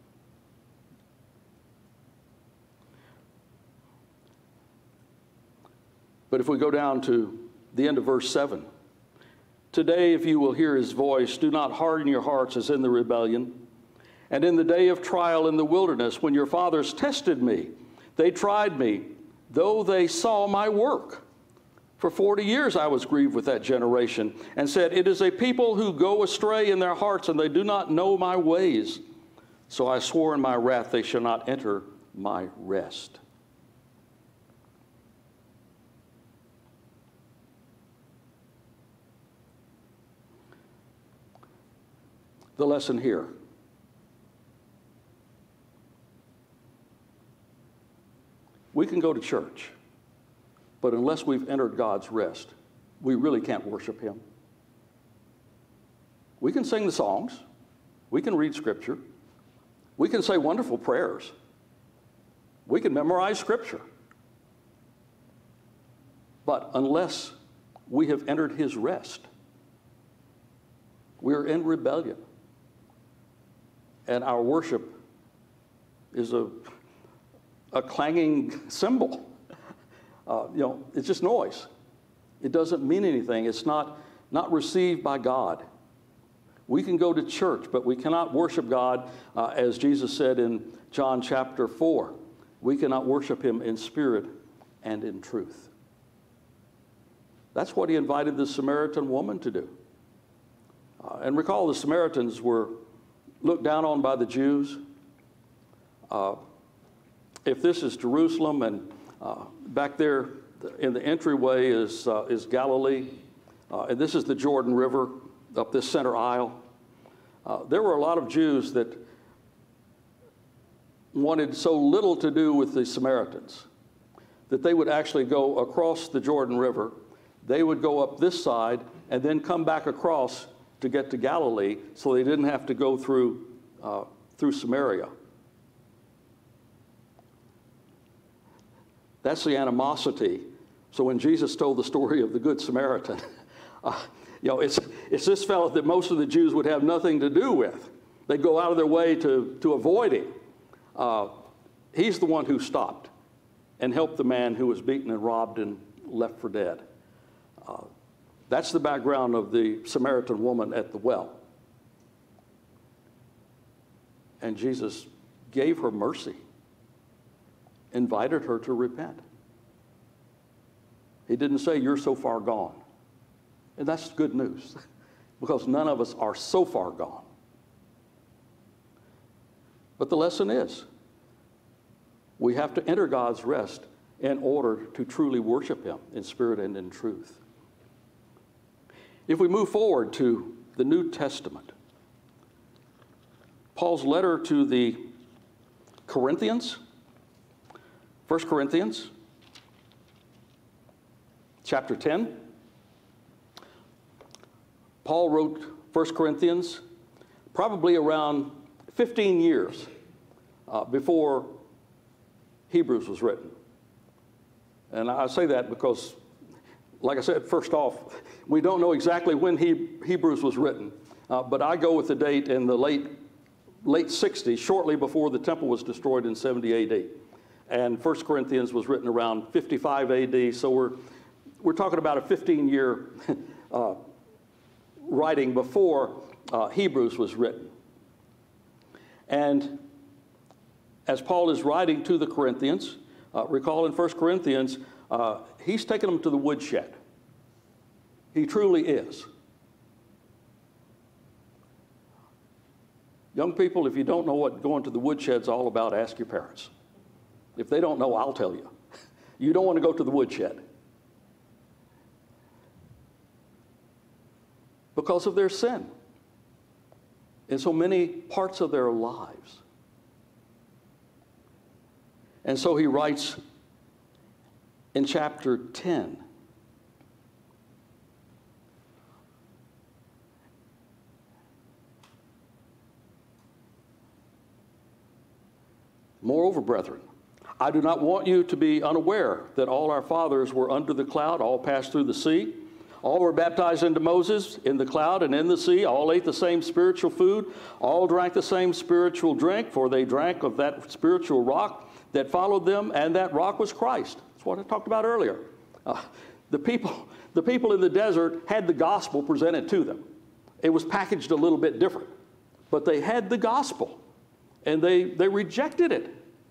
[SPEAKER 6] But if we go down to the end of verse 7, "Today, if you will hear his voice, do not harden your hearts as in the rebellion, and in the day of trial in the wilderness, when your fathers tested me, they tried me, though they saw my work. For 40 years I was grieved with that generation, and said, it is a people who go astray in their hearts, and they do not know my ways. So I swore in my wrath, they shall not enter my rest." The lesson here: we can go to church, but unless we've entered God's rest, we really can't worship him. We can sing the songs, we can read scripture, we can say wonderful prayers, we can memorize scripture, but unless we have entered his rest, We're in rebellion. And our worship is a clanging cymbal. It's just noise. It doesn't mean anything. It's not received by God. We can go to church, but we cannot worship God, as Jesus said in John chapter 4. We cannot worship him in spirit and in truth. That's what he invited the Samaritan woman to do. And recall, the Samaritans were looked down on by the Jews. If this is Jerusalem, and back there in the entryway is Galilee, and this is the Jordan River up this center aisle. There were a lot of Jews that wanted so little to do with the Samaritans that they would actually go across the Jordan River. They would go up this side and then come back across to get to Galilee, so they didn't have to go through Samaria. That's the animosity. So when Jesus told the story of the Good Samaritan, it's this fellow that most of the Jews would have nothing to do with. They'd go out of their way to avoid him. He's the one who stopped and helped the man who was beaten and robbed and left for dead. That's the background of the Samaritan woman at the well. And Jesus gave her mercy, invited her to repent. He didn't say, "You're so far gone." And that's good news, because none of us are so far gone. But the lesson is, we have to enter God's rest in order to truly worship him in spirit and in truth. If we move forward to the New Testament, Paul's letter to the Corinthians, 1 Corinthians chapter 10. Paul wrote 1 Corinthians probably around 15 years before Hebrews was written. And I say that because, like I said, first off, we don't know exactly when Hebrews was written, but I go with the date in the late 60s, shortly before the temple was destroyed in 70 AD. And 1 Corinthians was written around 55 AD, so we're talking about a 15-year writing before Hebrews was written. And as Paul is writing to the Corinthians, recall in 1 Corinthians, he's taken them to the woodshed. He truly is. Young people, if you don't know what going to the woodshed's all about, ask your parents. If they don't know, I'll tell you. You don't want to go to the woodshed, because of their sin in so many parts of their lives. And so he writes in chapter 10, "Moreover, brethren, I do not want you to be unaware that all our fathers were under the cloud, all passed through the sea. All were baptized into Moses in the cloud and in the sea. All ate the same spiritual food. All drank the same spiritual drink, for they drank of that spiritual rock that followed them, and that rock was Christ." That's what I talked about earlier. The people in the desert had the gospel presented to them. It was packaged a little bit different, but they had the gospel, and they rejected it.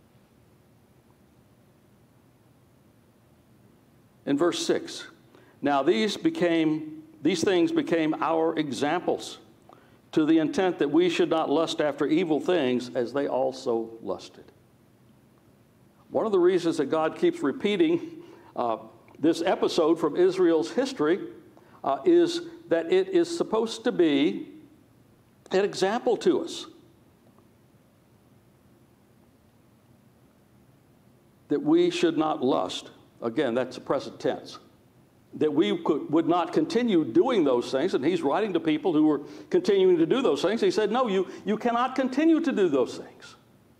[SPEAKER 6] In verse 6, "Now these things became our examples, to the intent that we should not lust after evil things as they also lusted." One of the reasons that God keeps repeating this episode from Israel's history is that it is supposed to be an example to us. That we should not lust. Again, that's the present tense. That we would not continue doing those things. And he's writing to people who were continuing to do those things. He said, no, you cannot continue to do those things.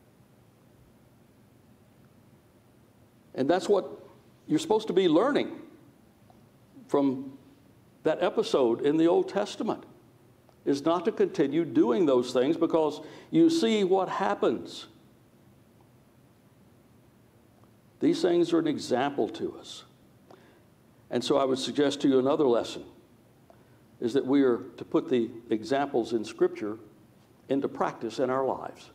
[SPEAKER 6] And that's what you're supposed to be learning from that episode in the Old Testament. is not to continue doing those things, because you see what happens. These things are an example to us. And so I would suggest to you another lesson is that we are to put the examples in Scripture into practice in our lives.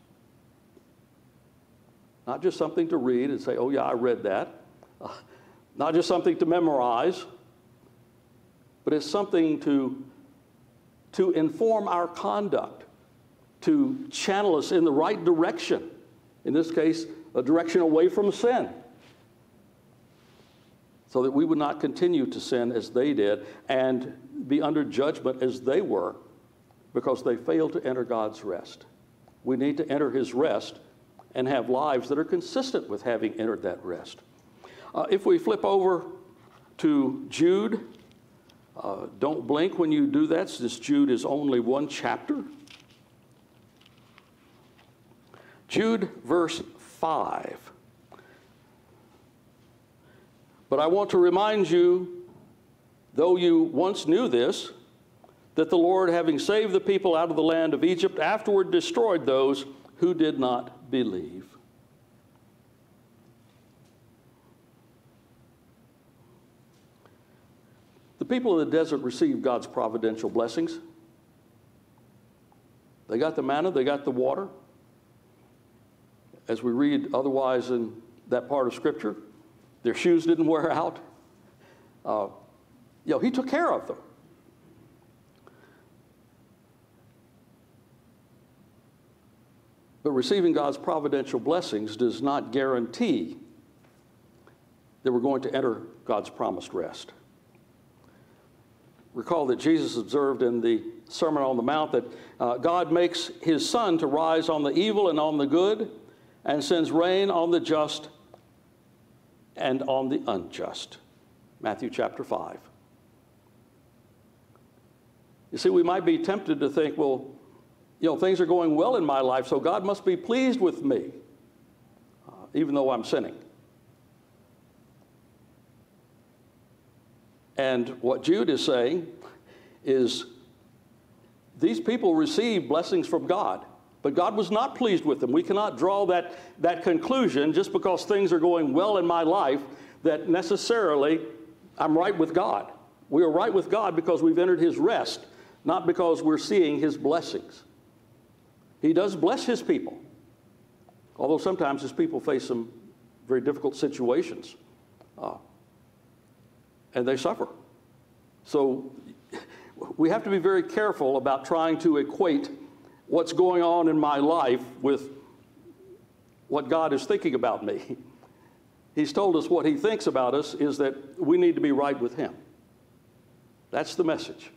[SPEAKER 6] Not just something to read and say, oh yeah, I read that. Not just something to memorize, but it's something to inform our conduct, to channel us in the right direction. In this case, a direction away from sin, so that we would not continue to sin as they did and be under judgment as they were, because they failed to enter God's rest. We need to enter his rest and have lives that are consistent with having entered that rest. If we flip over to Jude, don't blink when you do that, since Jude is only one chapter. Jude verse 5. But I want to remind you, though you once knew this, that the Lord, having saved the people out of the land of Egypt, afterward destroyed those who did not believe. The people of the desert received God's providential blessings. They got the manna, they got the water. As we read otherwise in that part of Scripture, their shoes didn't wear out. He took care of them. But receiving God's providential blessings does not guarantee that we're going to enter God's promised rest. Recall that Jesus observed in the Sermon on the Mount that God makes his sun to rise on the evil and on the good, and sends rain on the just and on the unjust. Matthew chapter 5. You see, we might be tempted to think, well, things are going well in my life, so God must be pleased with me, even though I'm sinning. And what Jude is saying is these people received blessings from God, but God was not pleased with them. We cannot draw that conclusion just because things are going well in my life that necessarily I'm right with God. We are right with God because we've entered his rest, not because we're seeing his blessings. He does bless his people, although sometimes his people face some very difficult situations, and they suffer. So we have to be very careful about trying to equate what's going on in my life with what God is thinking about me. He's told us what he thinks about us is that we need to be right with him. That's the message.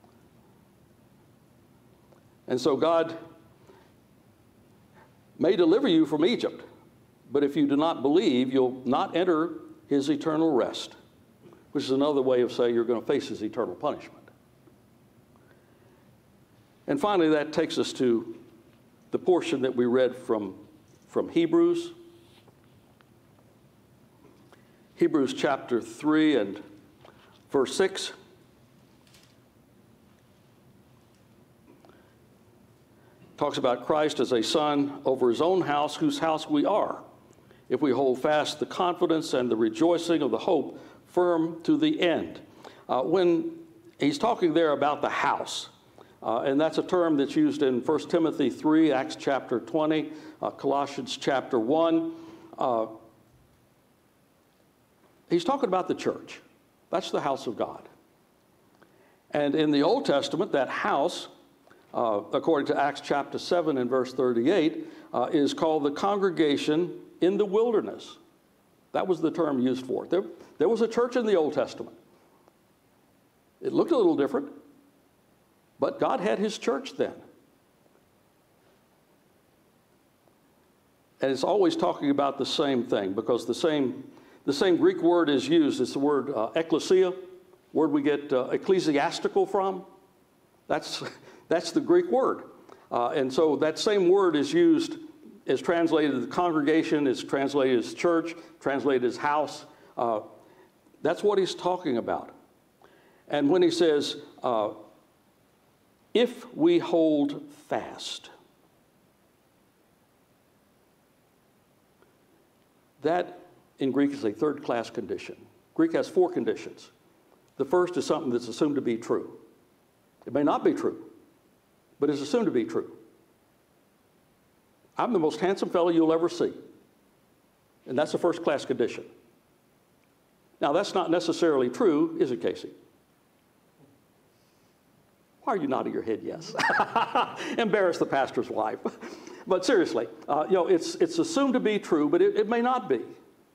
[SPEAKER 6] And so God may deliver you from Egypt, but if you do not believe, you'll not enter his eternal rest, which is another way of saying you're going to face his eternal punishment. And finally, that takes us to the portion that we read from Hebrews. Hebrews chapter 3 and verse 6. Talks about Christ as a son over his own house, whose house we are, if we hold fast the confidence and the rejoicing of the hope firm to the end. When he's talking there about the house, and that's a term that's used in 1 Timothy 3, Acts chapter 20, Colossians chapter 1. He's talking about the church. That's the house of God. And in the Old Testament, that house, according to Acts chapter 7 and verse 38, is called the congregation in the wilderness. That was the term used for it. There was a church in the Old Testament. It looked a little different, but God had his church then. And it's always talking about the same thing, because the same Greek word is used. It's the word ecclesia, word we get ecclesiastical from. That's the Greek word. And so that same word is used, is translated as congregation, is translated as church, translated as house. That's what he's talking about. And when he says, if we hold fast. That in Greek is a third-class condition. Greek has 4 conditions. The first is something that's assumed to be true. It may not be true, but it's assumed to be true. I'm the most handsome fellow you'll ever see. And that's a first-class condition. Now, that's not necessarily true, is it, Casey? Why are you nodding your head yes? Embarrass the pastor's wife. But seriously, it's assumed to be true, but it may not be.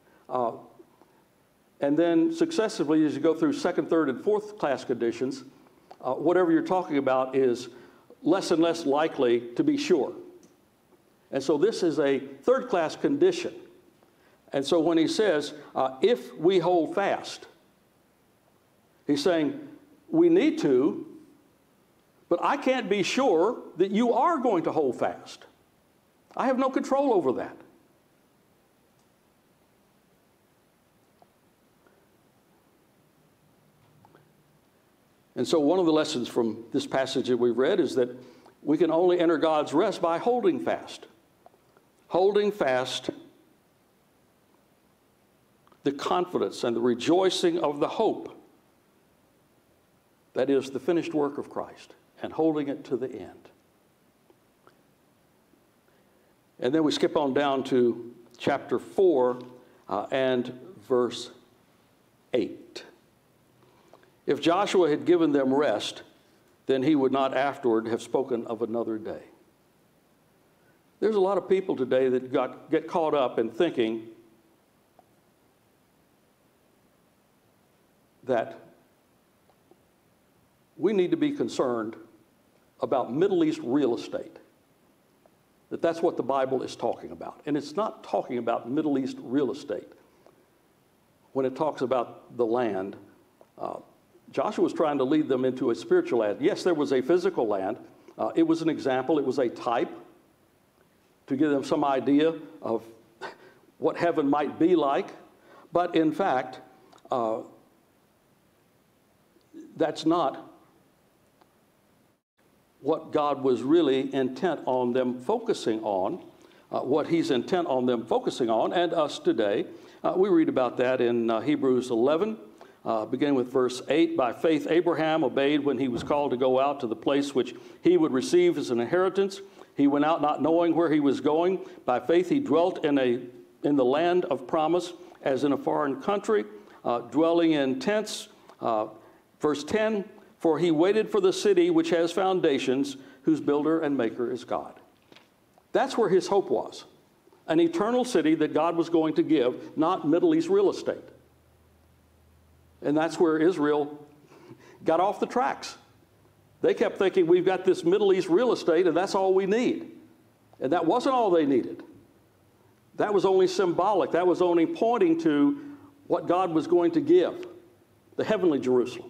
[SPEAKER 6] And then successively, as you go through second, third, and fourth class conditions, whatever you're talking about is less and less likely to be sure. And so this is a third class condition. And so when he says, if we hold fast, he's saying, we need to, but I can't be sure that you are going to hold fast. I have no control over that. And so one of the lessons from this passage that we've read is that we can only enter God's rest by holding fast. Holding fast the confidence and the rejoicing of the hope that is the finished work of Christ, and holding it to the end. And then we skip on down to chapter 4 and verse 8. If Joshua had given them rest, then he would not afterward have spoken of another day. There's a lot of people today that get caught up in thinking that we need to be concerned about Middle East real estate. That's what the Bible is talking about. And it's not talking about Middle East real estate. When it talks about the land, Joshua was trying to lead them into a spiritual land. Yes, there was a physical land. It was an example. It was a type to give them some idea of what heaven might be like. But in fact, that's not what God was really intent on them focusing on, what he's intent on them focusing on, and us today. We read about that in Hebrews 11, beginning with verse 8. By faith Abraham obeyed when he was called to go out to the place which he would receive as an inheritance. He went out not knowing where he was going. By faith he dwelt in the land of promise as in a foreign country, dwelling in tents. Verse 10, for he waited for the city which has foundations, whose builder and maker is God. That's where his hope was. An eternal city that God was going to give, not Middle East real estate. And that's where Israel got off the tracks. They kept thinking, we've got this Middle East real estate and that's all we need. And that wasn't all they needed. That was only symbolic. That was only pointing to what God was going to give, the heavenly Jerusalem.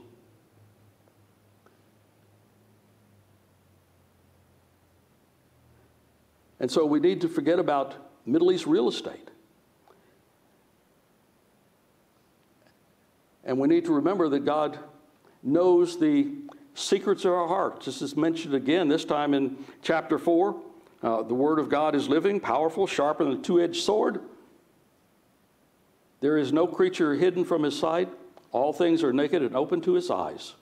[SPEAKER 6] And so we need to forget about Middle East real estate. And we need to remember that God knows the secrets of our hearts. This is mentioned again, this time in chapter 4. The Word of God is living, powerful, sharper than a two-edged sword. There is no creature hidden from his sight. All things are naked and open to his eyes.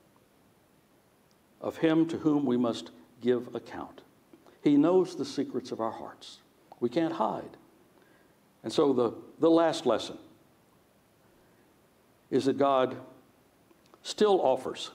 [SPEAKER 6] Of him to whom we must give account. He knows the secrets of our hearts. We can't hide. And so the last lesson is that God still offers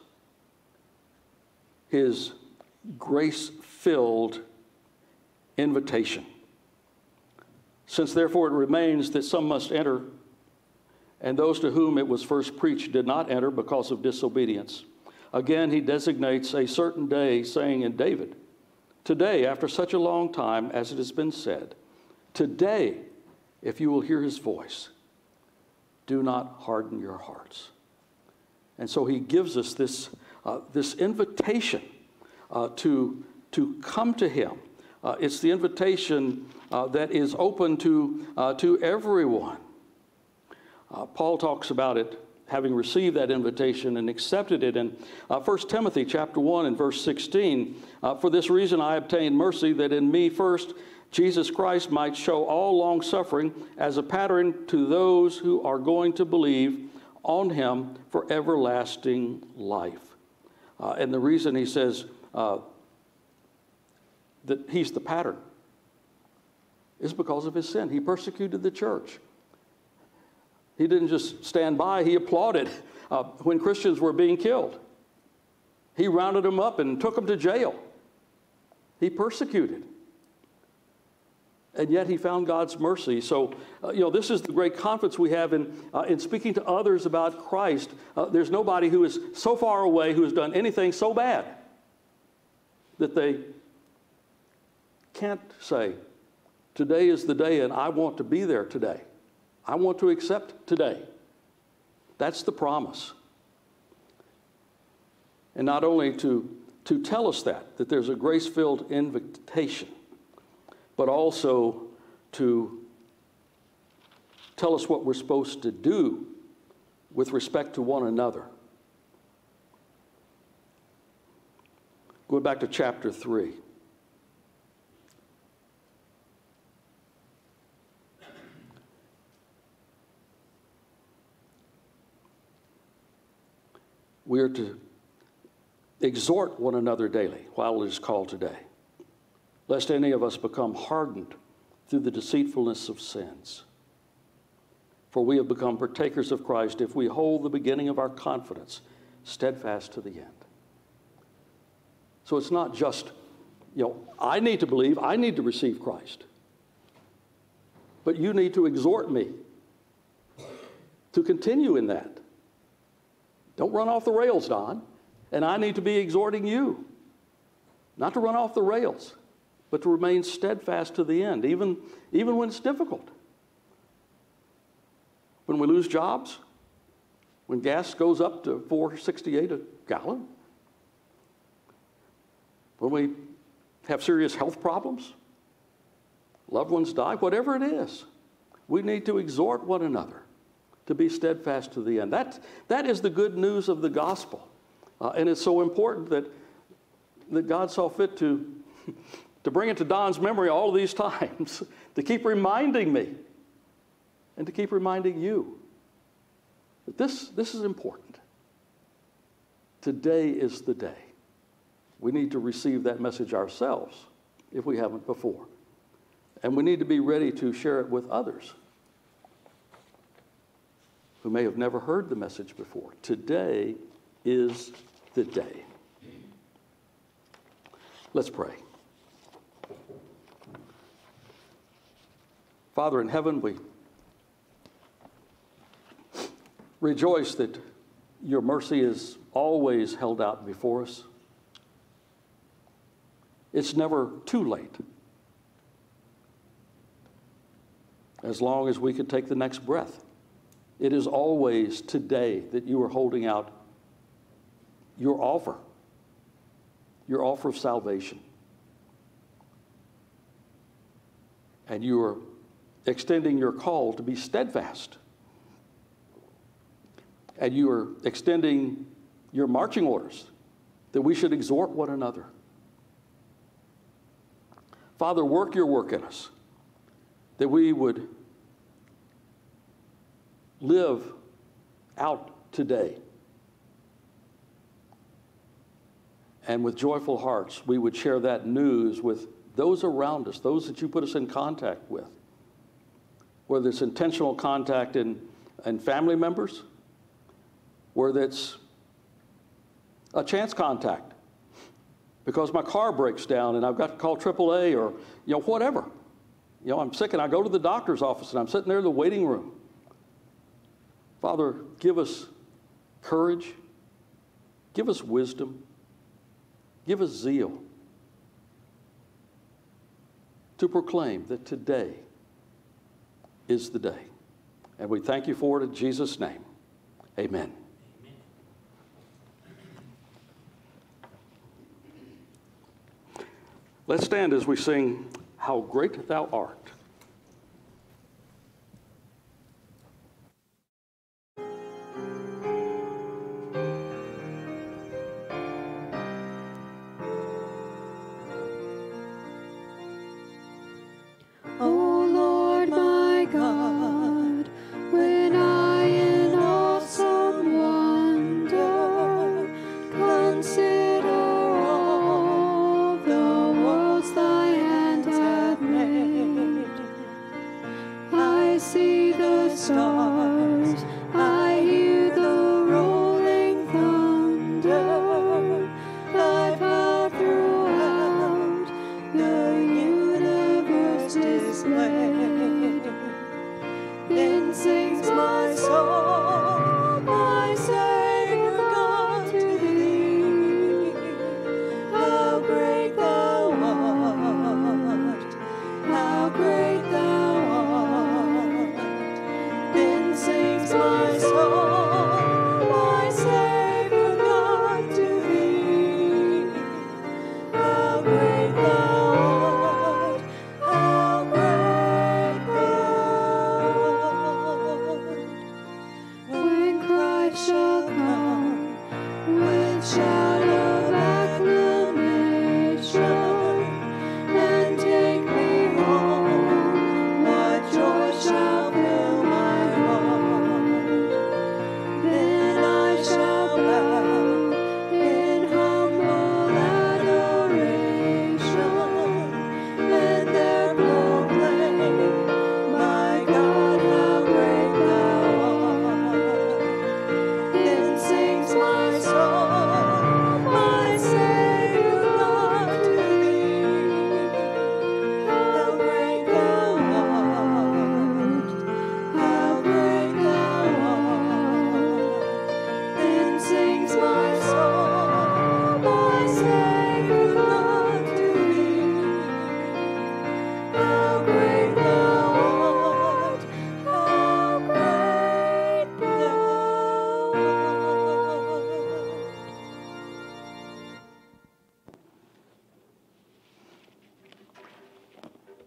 [SPEAKER 6] his grace-filled invitation. Since therefore it remains that some must enter, and those to whom it was first preached did not enter because of disobedience. Again, he designates a certain day, saying in David, today, after such a long time, as it has been said, today, if you will hear his voice, do not harden your hearts. And so he gives us this invitation to come to him. It's the invitation that is open to everyone. Paul talks about it having received that invitation and accepted it. In 1 Timothy chapter 1 and verse 16, for this reason I obtained mercy, that in me first Jesus Christ might show all long-suffering as a pattern to those who are going to believe on him for everlasting life. And the reason he says that he's the pattern is because of his sin. He persecuted the church. He didn't just stand by, he applauded when Christians were being killed. He rounded them up and took them to jail. He persecuted. And yet he found God's mercy. So, this is the great confidence we have in speaking to others about Christ. There's nobody who is so far away who has done anything so bad that they can't say, today is the day and I want to be there today. I want to accept today. That's the promise. And not only to tell us that there's a grace-filled invitation, but also to tell us what we're supposed to do with respect to one another. Going back to chapter 3. We are to exhort one another daily while it is called today, lest any of us become hardened through the deceitfulness of sins. For we have become partakers of Christ if we hold the beginning of our confidence steadfast to the end. So it's not just, I need to believe, I need to receive Christ. But you need to exhort me to continue in that. Don't run off the rails, Don. And I need to be exhorting you not to run off the rails, but to remain steadfast to the end, even when it's difficult. When we lose jobs, when gas goes up to $4.68 a gallon, when we have serious health problems, loved ones die, whatever it is, we need to exhort one another to be steadfast to the end. That is the good news of the gospel. And it's so important that God saw fit to bring it to Don's memory all these times, to keep reminding me and to keep reminding you that this is important. Today is the day. We need to receive that message ourselves if we haven't before. And we need to be ready to share it with others who may have never heard the message before. Today is the day. Let's pray. Father in heaven, we rejoice that your mercy is always held out before us. It's never too late. As long as we could take the next breath, it is always today that you are holding out your offer of salvation. And you are extending your call to be steadfast. And you are extending your marching orders that we should exhort one another. Father, work your work in us, that we would live out today. And with joyful hearts, we would share that news with those around us, those that you put us in contact with, whether it's intentional contact in family members, whether it's a chance contact because my car breaks down and I've got to call AAA or, whatever. I'm sick and I go to the doctor's office and I'm sitting there in the waiting room. Father, give us courage, give us wisdom, give us zeal to proclaim that today is the day. And we thank you for it in Jesus' name. Amen. Let's stand as we sing, How Great Thou Art.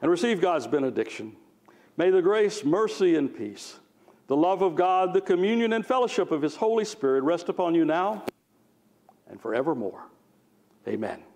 [SPEAKER 6] and receive God's benediction. May the grace, mercy, and peace, the love of God, the communion and fellowship of His Holy Spirit rest upon you now and forevermore. Amen.